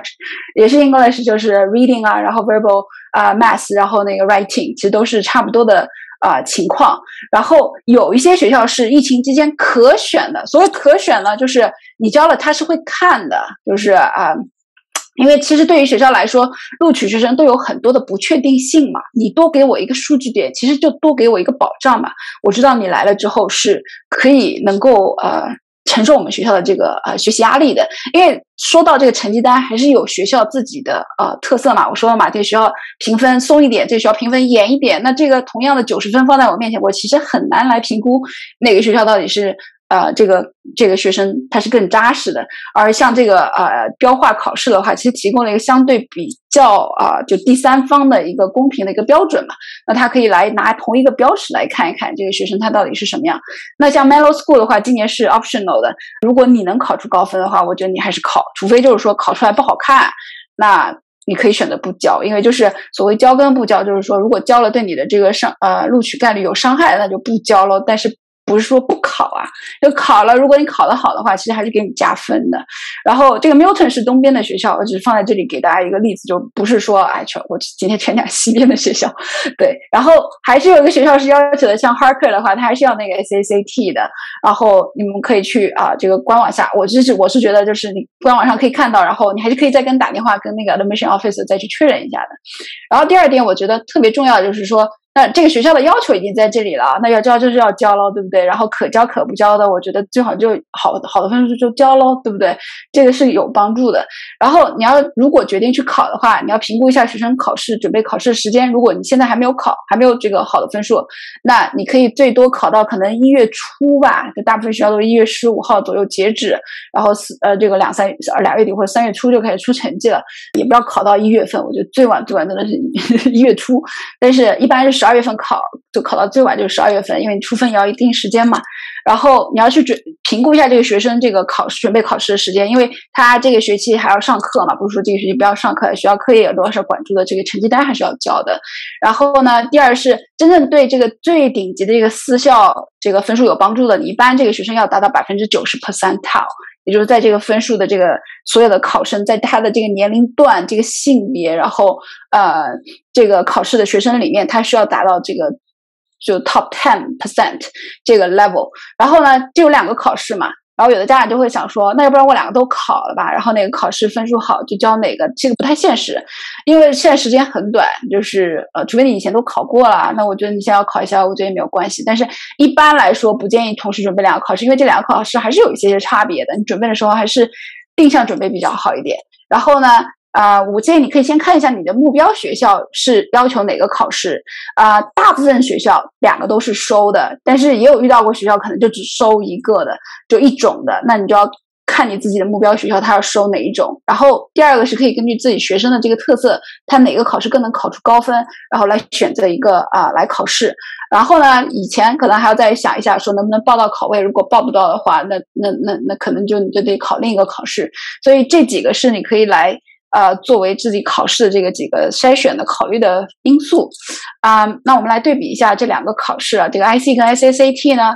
English 就是 reading然后 verbal math， 然后那个 writing， 其实都是差不多的情况。然后有一些学校是疫情期间可选的，所谓可选呢，就是你交了他是会看的，就是因为其实对于学校来说，录取学生都有很多的不确定性嘛，你多给我一个数据点，其实就多给我一个保障嘛。我知道你来了之后是可以能够承受我们学校的这个学习压力的。因为说到这个成绩单，还是有学校自己的特色嘛。我说了嘛，这个学校评分松一点，这个学校评分严一点，那这个同样的90分放在我面前，我其实很难来评估哪个学校到底是这个学生他是更扎实的。而像这个标化考试的话，其实提供了一个相对比较就第三方的一个公平的一个标准嘛。那他可以来拿同一个标尺来看一看这个学生他到底是什么样。那像 Mellow School 的话，今年是 optional 的，如果你能考出高分的话，我觉得你还是考，除非就是说考出来不好看，那你可以选择不交。因为就是所谓交跟不交，就是说如果交了对你的这个录取概率有伤害，那就不交了。但是不是说不考就考了，如果你考得好的话，其实还是给你加分的。然后这个 Milton 是东边的学校，我只是放在这里给大家一个例子，就不是说我今天全讲西边的学校。对，然后还是有一个学校是要求的，像 Harker 的话，它还是要那个 SAT 的。然后你们可以去这个官网下，我是觉得就是你官网上可以看到，然后你还是可以再打电话跟那个 admission officer 再去确认一下的。然后第二点我觉得特别重要的就是说，那这个学校的要求已经在这里了，那要交就是要交咯，对不对？然后可交可不交的，我觉得最好就好的分数就交咯，对不对？这个是有帮助的。然后你要如果决定去考的话，你要评估一下学生准备考试的时间。如果你现在还没有考，还没有这个好的分数，那你可以最多考到可能1月初吧，就大部分学校都是1月15号左右截止，然后这个2月底或者3月初就开始出成绩了，也不要考到1月份，我觉得最晚真的是1月初，但是一般是12月份考，就考到最晚就是12月份，因为你出分也要一定时间嘛。然后你要去评估一下这个学生这个准备考试的时间，因为他这个学期还要上课嘛，不是说这个学期不要上课，学校课业有多少管住的，这个成绩单还是要交的。然后呢，第二是真正对这个最顶级的这个私校这个分数有帮助的，你一般这个学生要达到90% percentile，也就是在这个分数的这个所有的考生，在他的这个年龄段、这个性别，然后这个考试的学生里面，他需要达到这个就 top 10% 这个 level。然后呢，就有2个考试嘛。然后有的家长就会想说，那要不然我2个都考了吧，然后那个考试分数好就交哪个，这个不太现实，因为现在时间很短，就是除非你以前都考过了，那我觉得你现在要考一下，我觉得也没有关系。但是一般来说不建议同时准备2个考试，因为这2个考试还是有一些差别的，你准备的时候还是定向准备比较好一点。然后呢我建议你可以先看一下你的目标学校是要求哪个考试大部分学校2个都是收的，但是也有遇到过学校可能就只收1个的，就1种的，那你就要看你自己的目标学校它要收哪一种。然后第2个是可以根据自己学生的这个特色，他哪个考试更能考出高分，然后来选择一个来考试。然后呢，以前可能还要再想一下说能不能报到考位，如果报不到的话，那可能你就得考另一个考试。所以这几个是你可以来作为自己考试的这个几个筛选的考虑的因素那我们来对比一下这2个考试这个 IC 跟 SAT 呢，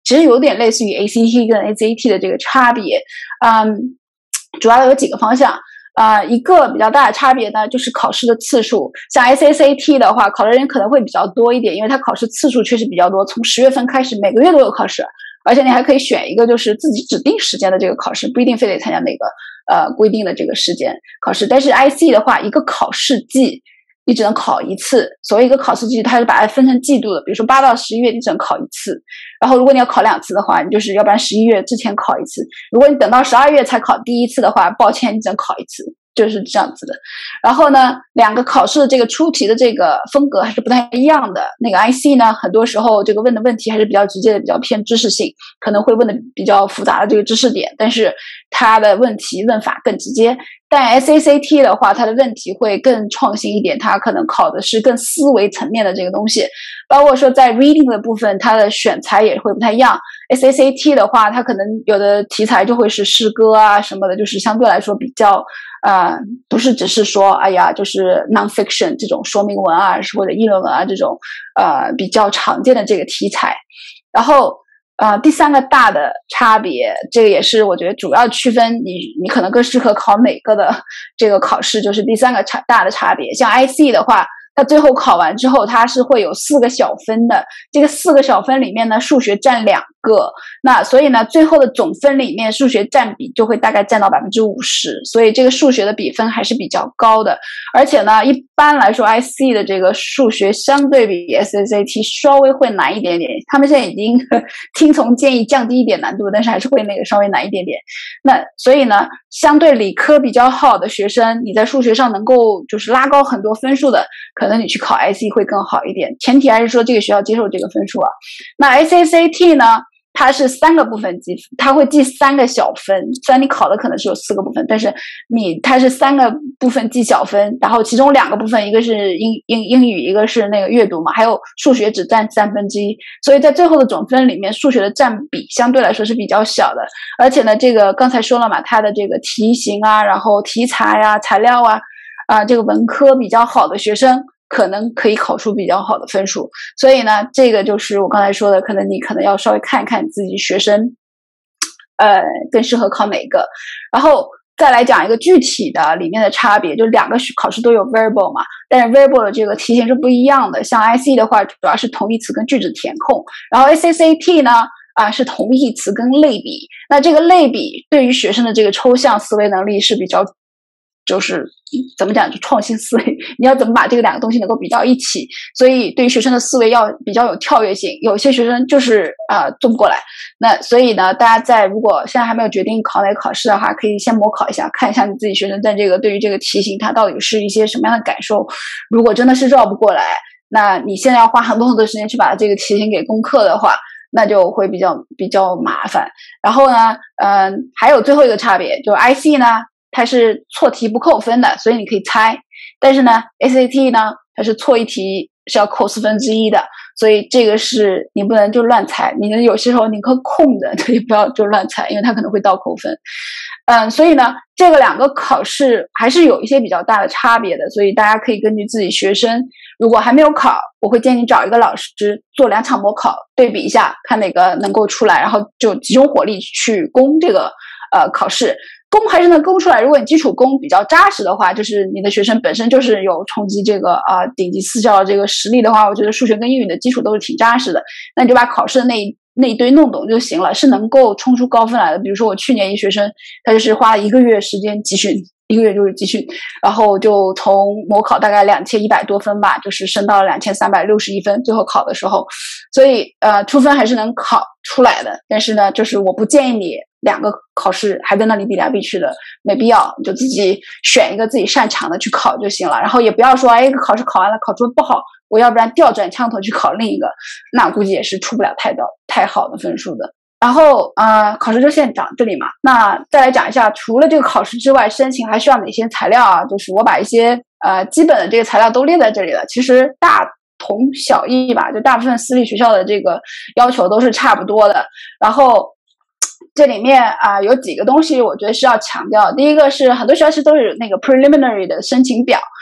其实有点类似于 ACT 跟 SAT 的这个差别。主要有几个方向。一个比较大的差别呢，就是考试的次数。像 SAT 的话，考的人可能会比较多一点，因为它考试次数确实比较多，从10月份开始，每个月都有考试，而且你还可以选一个就是自己指定时间的这个考试，不一定非得参加那个规定的这个时间考试。但是 IC 的话，一个考试季你只能考一次，所谓一个考试季，它是把它分成季度的，比如说8到11月你只能考一次，然后如果你要考2次的话，你就是要不然11月之前考一次，如果你等到12月才考第一次的话，抱歉，你只能考一次，就是这样子的。然后呢，两个考试的这个出题的这个风格还是不太一样的。那个 IC 呢，很多时候这个问的问题还是比较直接的，比较偏知识性，可能会问的比较复杂的这个知识点，但是它的问题问法更直接。但 SAT 的话，它的问题会更创新一点，它可能考的是更思维层面的这个东西，包括说在 reading 的部分，它的选材也会不太一样。SAT 的话，它可能有的题材就会是诗歌啊什么的，就是相对来说比较不是只是说哎呀就是 non-fiction 这种说明文啊或者议论文啊这种比较常见的这个题材。然后第三个大的差别，这个也是我觉得主要区分你可能更适合考哪个的这个考试，就是第三个大的差别。像 IC 的话，它最后考完之后，它是会有4个小分的，这个4个小分里面呢，数学占2个，那所以呢，最后的总分里面数学占比就会大概占到50%，所以这个数学的比分还是比较高的。而且呢，一般来说 IC 的这个数学相对比 SAT 稍微会难一点点，他们现在已经听从建议降低一点难度，但是还是会那个稍微难一点点。那所以呢，相对理科比较好的学生，你在数学上能够就是拉高很多分数的，可能你去考 IC 会更好一点，前提还是说这个学校接受这个分数啊。那 SAT 呢，它是3个部分计分，它会记3个小分，虽然你考的可能是有4个部分，但是它是3个部分记小分，然后其中2个部分，一个是英语，一个是那个阅读嘛，还有数学只占1/3，所以在最后的总分里面，数学的占比相对来说是比较小的。而且呢，这个刚才说了嘛，它的这个题型啊，然后题材啊、材料啊，这个文科比较好的学生可能可以考出比较好的分数。所以呢，这个就是我刚才说的，你可能要稍微看一看你自己学生更适合考哪个。然后再来讲一个具体的里面的差别，就2个考试都有 verbal 嘛，但是 verbal 的这个题型是不一样的。像 IC 的话主要是同义词跟句子填空，然后 SAT 呢是同义词跟类比。那这个类比对于学生的这个抽象思维能力是比较，就是怎么讲，就创新思维，你要怎么把这个2个东西能够比较一起，所以对于学生的思维要比较有跳跃性，有些学生就是做不过来。那所以呢，大家如果现在还没有决定考哪个考试的话，可以先模考一下，看一下你自己学生在这个对于这个题型他到底是一些什么样的感受。如果真的是绕不过来，那你现在要花很多的时间去把这个题型给攻克的话，那就会比较麻烦。然后呢还有最后一个差别，就是 IC 呢它是错题不扣分的，所以你可以猜。但是呢 SAT 呢，它是错一题是要扣1/4的，所以这个是你不能就乱猜，你有些时候你可空的也不要就乱猜，因为它可能会倒扣分。所以呢，这个2个考试还是有一些比较大的差别的，所以大家可以根据自己学生，如果还没有考，我会建议你找一个老师做2场模考，对比一下，看哪个能够出来，然后就集中火力去攻这个考试。攻还是能攻出来，如果你基础功比较扎实的话，就是你的学生本身就是有冲击这个顶级私校的这个实力的话，我觉得数学跟英语的基础都是挺扎实的，那你就把考试的那一堆弄懂就行了，是能够冲出高分来的。比如说我去年一学生，他就是花了1个月时间集训，1个月就是集训，然后就从模考大概2100多分吧，就是升到了2361分，最后考的时候，所以出分还是能考出来的。但是呢，就是我不建议你2个考试还在那里比来比去的，没必要，你就自己选一个自己擅长的去考就行了。然后也不要说一个考试考完了考出不好，我要不然调转枪头去考另一个，那估计也是出不了太好的分数的。然后考试就先讲这里嘛。那再来讲一下，除了这个考试之外，申请还需要哪些材料啊？就是我把一些基本的这个材料都列在这里了，其实大同小异吧，就大部分私立学校的这个要求都是差不多的。然后这里面有几个东西我觉得是要强调。第一个是很多学校都是那个 preliminary 的申请表，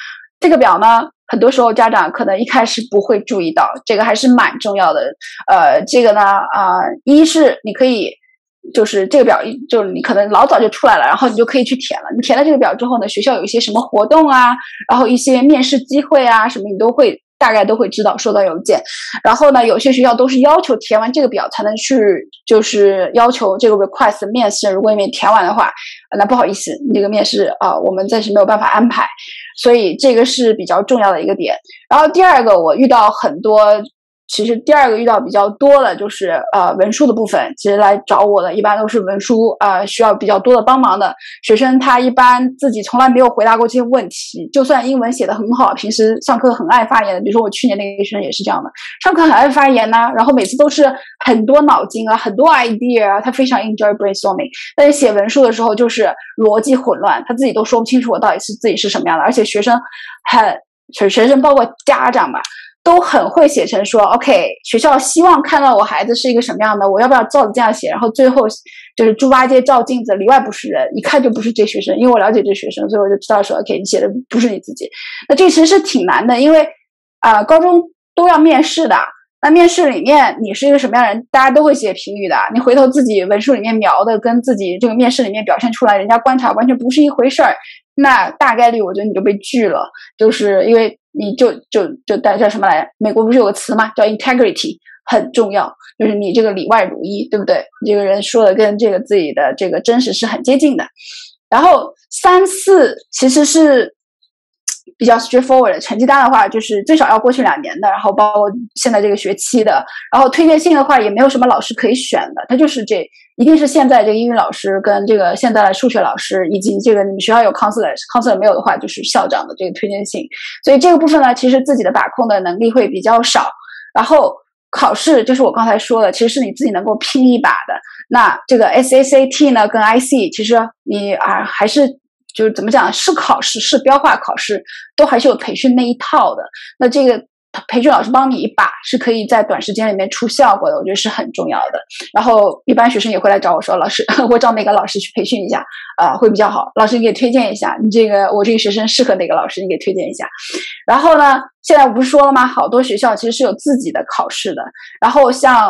这个表呢，很多时候家长可能一开始不会注意到，这个还是蛮重要的。这个呢，一是你可以，就是这个表，就是你可能老早就出来了，然后你就可以去填了。你填了这个表之后呢，学校有一些什么活动啊，然后一些面试机会啊，什么你大概都会知道，收到邮件。然后呢，有些学校都是要求填完这个表才能去，就是要求这个 request 面试。如果你没填完的话，那不好意思，你这个面试我们暂时没有办法安排。所以这个是比较重要的一个点。然后第二个，我遇到很多。其实第二个遇到比较多的就是文书的部分，其实来找我的一般都是文书需要比较多的帮忙的学生，他一般自己从来没有回答过这些问题，就算英文写得很好，平时上课很爱发言的，比如说我去年那个学生也是这样的，上课很爱发言呐，然后每次都是很多脑筋啊，很多 idea 啊，他非常 enjoy brainstorming， 但是写文书的时候就是逻辑混乱，他自己都说不清楚我到底是自己是什么样的，而且学生包括家长吧。都很会写成说 OK 学校希望看到我孩子是一个什么样的，我要不要照着这样写，然后最后就是猪八戒照镜子里外不是人，一看就不是这学生，因为我了解这学生，所以我就知道说 OK 你写的不是你自己。那这其实是挺难的，因为高中都要面试的，那面试里面你是一个什么样的人，大家都会写评语的，你回头自己文书里面描的跟自己这个面试里面表现出来人家观察完全不是一回事儿，那大概率我觉得你就被拒了，就是因为你就叫什么来？美国不是有个词吗？叫 integrity， 很重要，就是你这个里外如一，对不对？你这个人说的跟这个自己的这个真实是很接近的。然后3、4其实是比较 straightforward 的，成绩单的话就是最少要过去2年的，然后包括现在这个学期的，然后推荐信的话也没有什么老师可以选的，它就是一定是现在这个英语老师跟这个现在的数学老师，以及这个你们学校有 counselor 没有的话就是校长的这个推荐信，所以这个部分呢其实自己的把控的能力会比较少。然后考试就是我刚才说的，其实是你自己能够拼一把的。那这个 SAT 呢跟 IC 其实你还是就是怎么讲，是考试是标化考试，都还是有培训那一套的。那这个培训老师帮你一把，是可以在短时间里面出效果的，我觉得是很重要的。然后一般学生也会来找我说，老师，我找哪个老师去培训一下会比较好？老师你给推荐一下，我这个学生适合哪个老师，你给推荐一下。然后呢，现在我不是说了吗？好多学校其实是有自己的考试的。然后像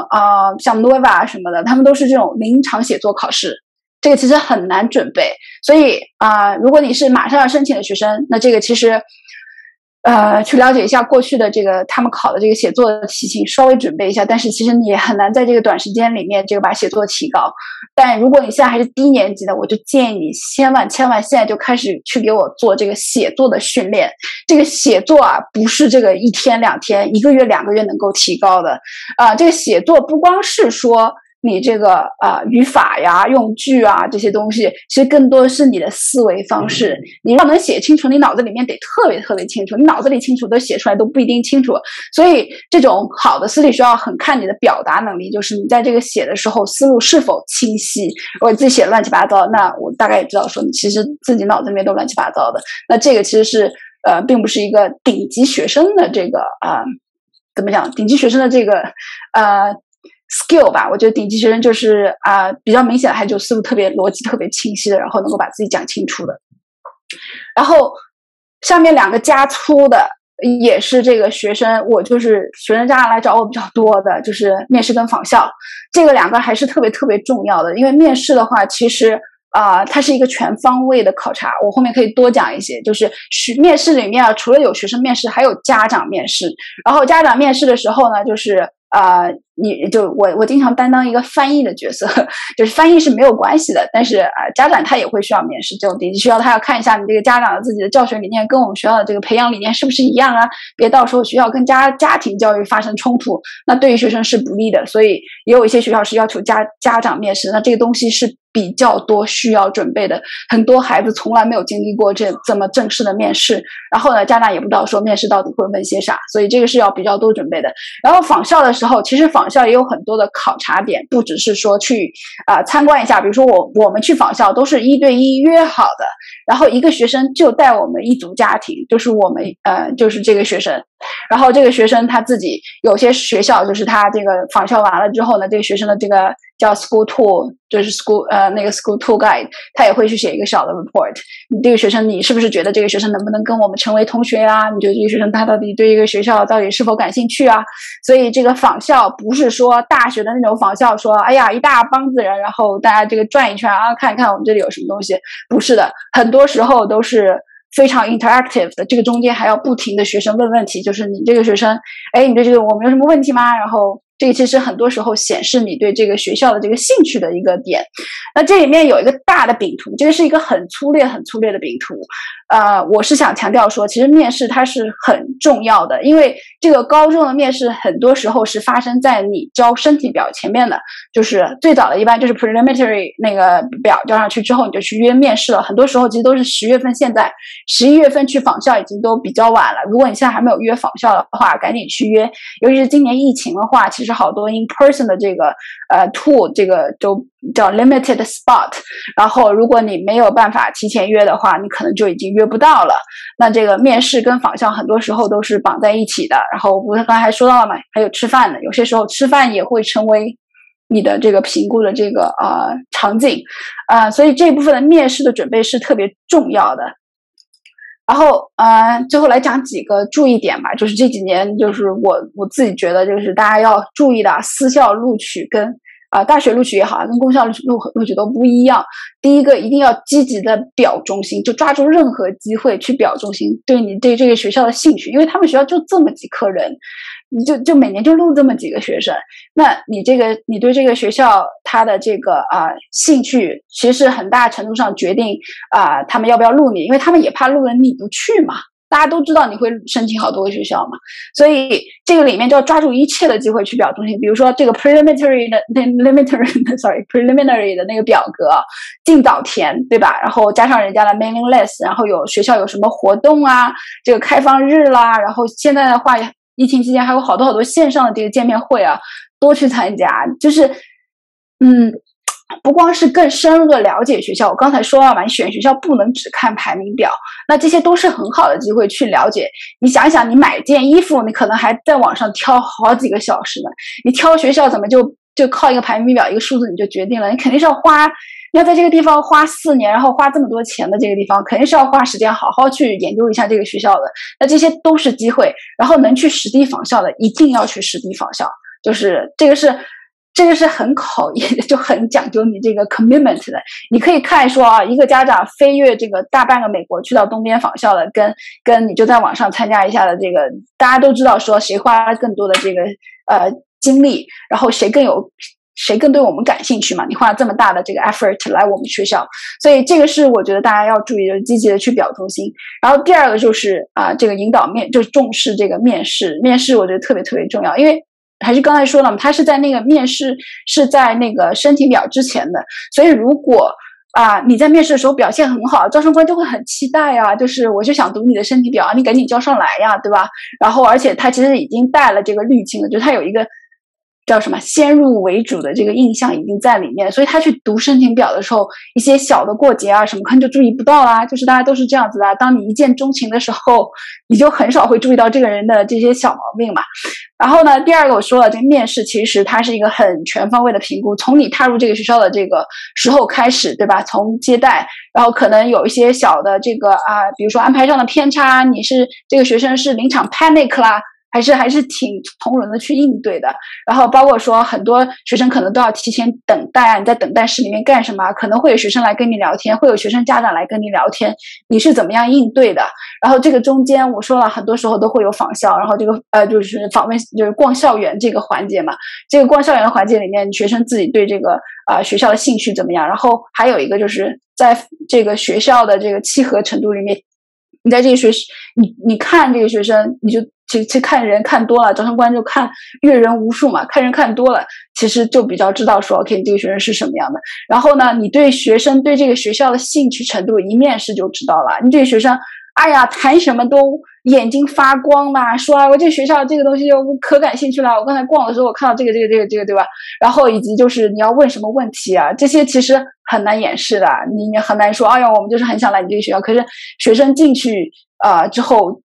Nova 什么的，他们都是这种临场写作考试。这个其实很难准备，所以如果你是马上要申请的学生，那这个其实去了解一下过去的这个他们考的这个写作的题型，稍微准备一下，但是其实你也很难在这个短时间里面这个把写作提高。但如果你现在还是低年级的，我就建议你千万现在就开始去给我做这个写作的训练。这个写作不是这个1天2天1个月2个月能够提高的这个写作不光是说你这个语法呀、用句这些东西，其实更多的是你的思维方式。你要能写清楚，你脑子里面得特别特别清楚，你脑子里清楚都写出来都不一定清楚。所以这种好的私立学校很看你的表达能力，就是你在这个写的时候思路是否清晰。如果你自己写乱七八糟，那我大概也知道说你其实自己脑子里面都乱七八糟的。那这个其实是并不是一个顶级学生的这个怎么讲？顶级学生的这个skill 吧，我觉得顶级学生就是比较明显的，还就思路特别逻辑特别清晰的，然后能够把自己讲清楚的。然后下面2个加粗的也是这个学生，我就是学生家长来找我比较多的，就是面试跟仿效，这个2个还是特别特别重要的。因为面试的话，其实它是一个全方位的考察，我后面可以多讲一些。就是面试里面除了有学生面试，还有家长面试。然后家长面试的时候呢，就是我经常担当一个翻译的角色，就是翻译是没有关系的，但是家长他也会需要面试，这种顶级学校他要看一下你这个家长的自己的教学理念跟我们学校的这个培养理念是不是一样别到时候学校跟家庭教育发生冲突，那对于学生是不利的。所以也有一些学校是要求家长面试，那这个东西是比较多需要准备的，很多孩子从来没有经历过这么正式的面试，然后呢家长也不知道说面试到底会问些啥，所以这个是要比较多准备的。然后仿效的时候，其实仿效也有很多的考察点，不只是说去参观一下，比如说我们去仿效都是1对1约好的，然后一个学生就带我们一组家庭，就是我们就是这个学生然后这个学生他自己有些学校就是他这个访校完了之后呢，这个学生的这个叫 school tour， 就是 那个 school tour guide， 他也会去写一个小的 report。你这个学生，你是不是觉得这个学生能不能跟我们成为同学啊？你觉得这个学生他到底对这个学校到底是否感兴趣啊？所以这个访校不是说大学的那种访校，说哎呀一大帮子人，然后大家这个转一圈啊，看一看我们这里有什么东西。不是的，很多时候都是非常 interactive 的，这个中间还要不停的学生问问题，就是你这个学生，哎，你对这个我们有什么问题吗？然后这个其实很多时候显示你对这个学校的这个兴趣的一个点。那这里面有一个大的饼图，这个是一个很粗略的饼图。我是想强调说，其实面试它是很重要的，因为这个高中的面试很多时候是发生在你交申请表前面的，就是最早的一般就是 preliminary 那个表交上去之后，你就去约面试了。很多时候其实都是10月份，现在11月份去访校已经都比较晚了。如果你现在还没有约访校的话，赶紧去约。尤其是今年疫情的话，其实好多 in person 的这个tool 这个就叫 limited spot， 然后如果你没有办法提前约的话，你可能就已经约不到了。那这个面试跟访校很多时候都是绑在一起的。然后我刚才还说到了嘛，还有吃饭的，有些时候吃饭也会成为你的这个评估的这个场景所以这部分的面试的准备是特别重要的。然后最后来讲几个注意点吧，就是这几年就是我自己觉得就是大家要注意的，私校录取跟大学录取也好，跟公校录取都不一样。第一个一定要积极的表忠心，就抓住任何机会去表忠心，对你对这个学校的兴趣，因为他们学校就这么几科人，你就每年就录这么几个学生，那你对这个学校他的这个兴趣，其实很大程度上决定他们要不要录你，因为他们也怕录了你不去嘛。大家都知道你会申请好多个学校嘛，所以这个里面就要抓住一切的机会去表忠心。比如说这个 preliminary 的那个表格，尽早填，对吧？然后加上人家的 mailing list， 然后有学校有什么活动啊，这个开放日啦，然后现在的话，疫情期间还有好多线上的这个见面会啊，多去参加，就是不光是更深入的了解学校，我刚才说了嘛，你选学校不能只看排名表，那这些都是很好的机会去了解。你想一想，你买件衣服，你可能还在网上挑好几个小时呢，你挑学校怎么就靠一个排名表一个数字你就决定了？你肯定是你要在这个地方花4年，然后花这么多钱的这个地方，肯定是要花时间好好去研究一下这个学校的。那这些都是机会，然后能去实地访校的一定要去实地访校，就是这个是很考验的，就很讲究你这个 commitment 的。你可以看说一个家长飞越这个大半个美国去到东边访校的，跟你就在网上参加一下的这个，大家都知道说谁花了更多的这个精力，然后谁更对我们感兴趣嘛？你花了这么大的这个 effort 来我们学校，所以这个是我觉得大家要注意的，积极的去表忠心。然后第二个就是这个引导就是重视这个面试，我觉得特别特别重要，因为还是刚才说了嘛，他是在那个面试是在那个申请表之前的，所以如果你在面试的时候表现很好，招生官就会很期待就是我就想读你的申请表你赶紧交上来呀，对吧？然后而且他其实已经带了这个滤镜了，就他有一个叫什么先入为主的这个印象已经在里面，所以他去读申请表的时候，一些小的过节什么可能就注意不到啦。就是大家都是这样子的，当你一见钟情的时候，你就很少会注意到这个人的这些小毛病嘛。然后呢，第二个我说了，这个面试其实它是一个很全方位的评估，从你踏入这个学校的这个时候开始，对吧？从接待，然后可能有一些小的这个比如说安排上的偏差，你是这个学生是临场 panic 啦，还是挺从容的去应对的。然后包括说很多学生可能都要提前等待你在等待室里面干什么？可能会有学生来跟你聊天，会有学生家长来跟你聊天，你是怎么样应对的？然后这个中间我说了，很多时候都会有访校，然后这个就是访问就是逛校园这个环节嘛。这个逛校园的环节里面，学生自己对这个学校的兴趣怎么样？然后还有一个就是在这个学校的这个契合程度里面，你在这个你看这个学生，你就其实看人看多了，招生官就看阅人无数嘛，看人看多了，其实就比较知道说 OK 你这个学生是什么样的。然后呢，你对学生对这个学校的兴趣程度一面试就知道了。你这个学生哎呀谈什么都眼睛发光嘛，说我这个学校这个东西我可感兴趣了，我刚才逛的时候我看到这个对吧？然后以及就是你要问什么问题这些其实很难掩饰的，你很难说哎呀我们就是很想来你这个学校，可是学生进去之后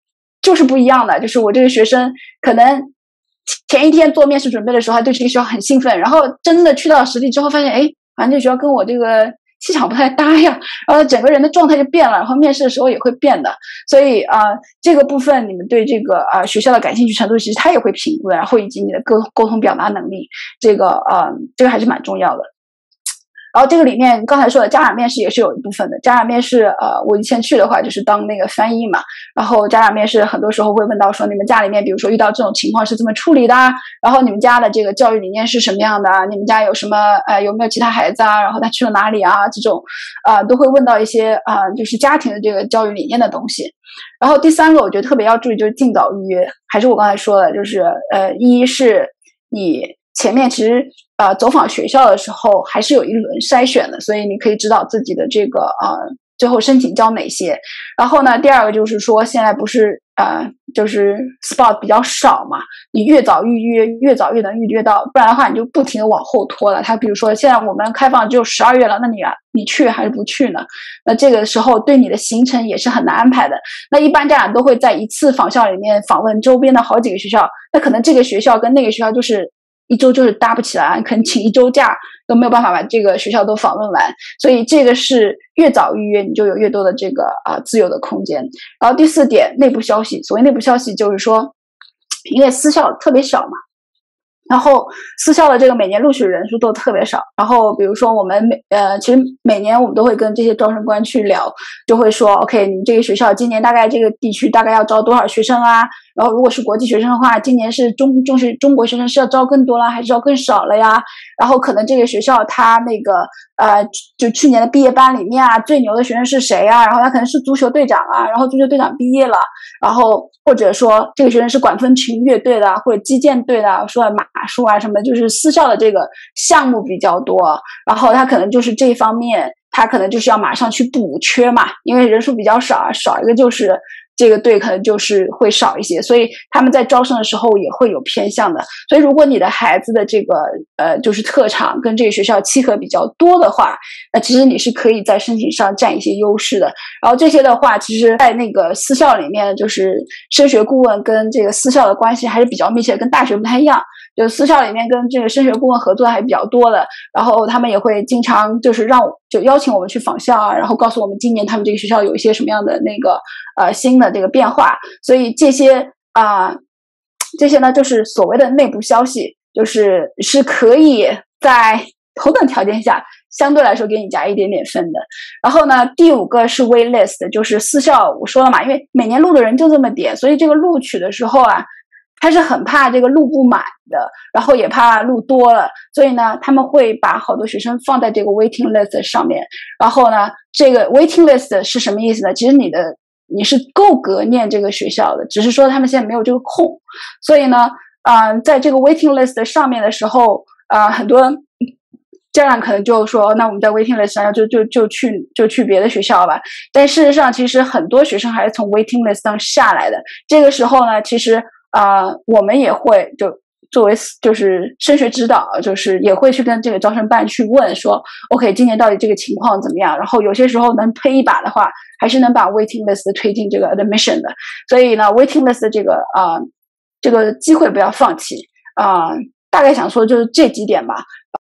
就是不一样的，就是我这个学生可能前一天做面试准备的时候，还对这个学校很兴奋，然后真的去到实地之后发现，哎，好像这学校跟我这个气场不太搭呀，然后整个人的状态就变了，然后面试的时候也会变的。所以这个部分你们对这个学校的感兴趣程度，其实他也会评估的，然后以及你的沟通表达能力，这个还是蛮重要的。然后这个里面刚才说的家长面试也是有一部分的。家长面试我以前去的话就是当那个翻译嘛，然后家长面试很多时候会问到说你们家里面比如说遇到这种情况是怎么处理的啊，然后你们家的这个教育理念是什么样的啊，你们家有什么有没有其他孩子啊，然后他去了哪里啊，这种都会问到一些就是家庭的这个教育理念的东西。然后第三个我觉得特别要注意就是尽早预约，还是我刚才说的，就是一是你前面其实走访学校的时候还是有一轮筛选的，所以你可以知道自己的这个最后申请交哪些。然后呢，第二个就是说现在不是就是 spot 比较少嘛，你越早预约越早越能预约到，不然的话你就不停的往后拖了。他比如说现在我们开放只有12月了，那你去还是不去呢？那这个时候对你的行程也是很难安排的。那一般家长都会在一次访校里面访问周边的好几个学校，那可能这个学校跟那个学校就是一周就是搭不起来，可能请1周假都没有办法把这个学校都访问完，所以这个是越早预约你就有越多的这个自由的空间。然后第4点，内部消息。所谓内部消息就是说，因为私校特别小嘛，然后私校的这个每年录取人数都特别少，然后比如说我们其实每年我们都会跟这些招生官去聊，就会说 OK 你们这个学校今年大概这个地区大概要招多少学生啊，然后如果是国际学生的话，今年是中国学生是要招更多了还是招更少了呀，然后可能这个学校他那个就去年的毕业班里面最牛的学生是谁啊，然后他可能是足球队长啊，然后足球队长毕业了，然后或者说这个学生是管风琴乐队的或者击剑队的，说马术什么，就是私校的这个项目比较多，然后他可能就是这方面他可能就是要马上去补缺嘛，因为人数比较少少一个就是这个队可能就是会少一些，所以他们在招生的时候也会有偏向的。所以如果你的孩子的这个就是特长跟这个学校契合比较多的话，那其实你是可以在申请上占一些优势的。然后这些的话，其实在那个私校里面，就是升学顾问跟这个私校的关系还是比较密切，跟大学不太一样。就私校里面跟这个升学顾问合作还比较多的，然后他们也会经常就是邀请我们去访校啊，然后告诉我们今年他们这个学校有一些什么样的那个新的这个变化，所以这些呢就是所谓的内部消息，就是可以在同等条件下相对来说给你加一点点分的。然后呢，第5个是 wait list， 就是私校我说了嘛，因为每年录的人就这么点，所以这个录取的时候他是很怕这个录不满的，然后也怕录多了，所以呢他们会把好多学生放在这个 waiting list 上面。然后呢这个 waiting list 是什么意思呢？其实你是够格念这个学校的，只是说他们现在没有这个空。所以呢在这个 waiting list 上面的时候很多家长可能就说那我们在 waiting list 上就去别的学校吧，但事实上其实很多学生还是从 waiting list 上下来的。这个时候呢其实我们也会就作为就是升学指导，就是也会去跟这个招生办去问说 OK 今年到底这个情况怎么样，然后有些时候能推一把的话还是能把 waiting list 推进这个 admission 的。所以呢 waiting list 这个机会不要放弃大概想说就是这几点吧。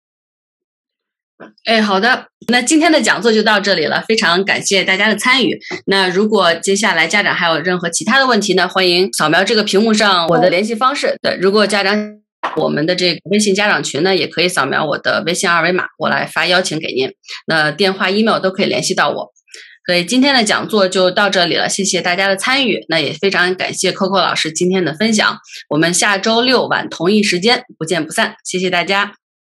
好的，那今天的讲座就到这里了，非常感谢大家的参与。那如果接下来家长还有任何其他的问题呢，欢迎扫描这个屏幕上我的联系方式。对，如果家长我们的这个微信家长群呢，也可以扫描我的微信二维码，我来发邀请给您。那电话、email 都可以联系到我。所以今天的讲座就到这里了，谢谢大家的参与。那也非常感谢 Coco 老师今天的分享。我们下周6晚同一时间不见不散，谢谢大家。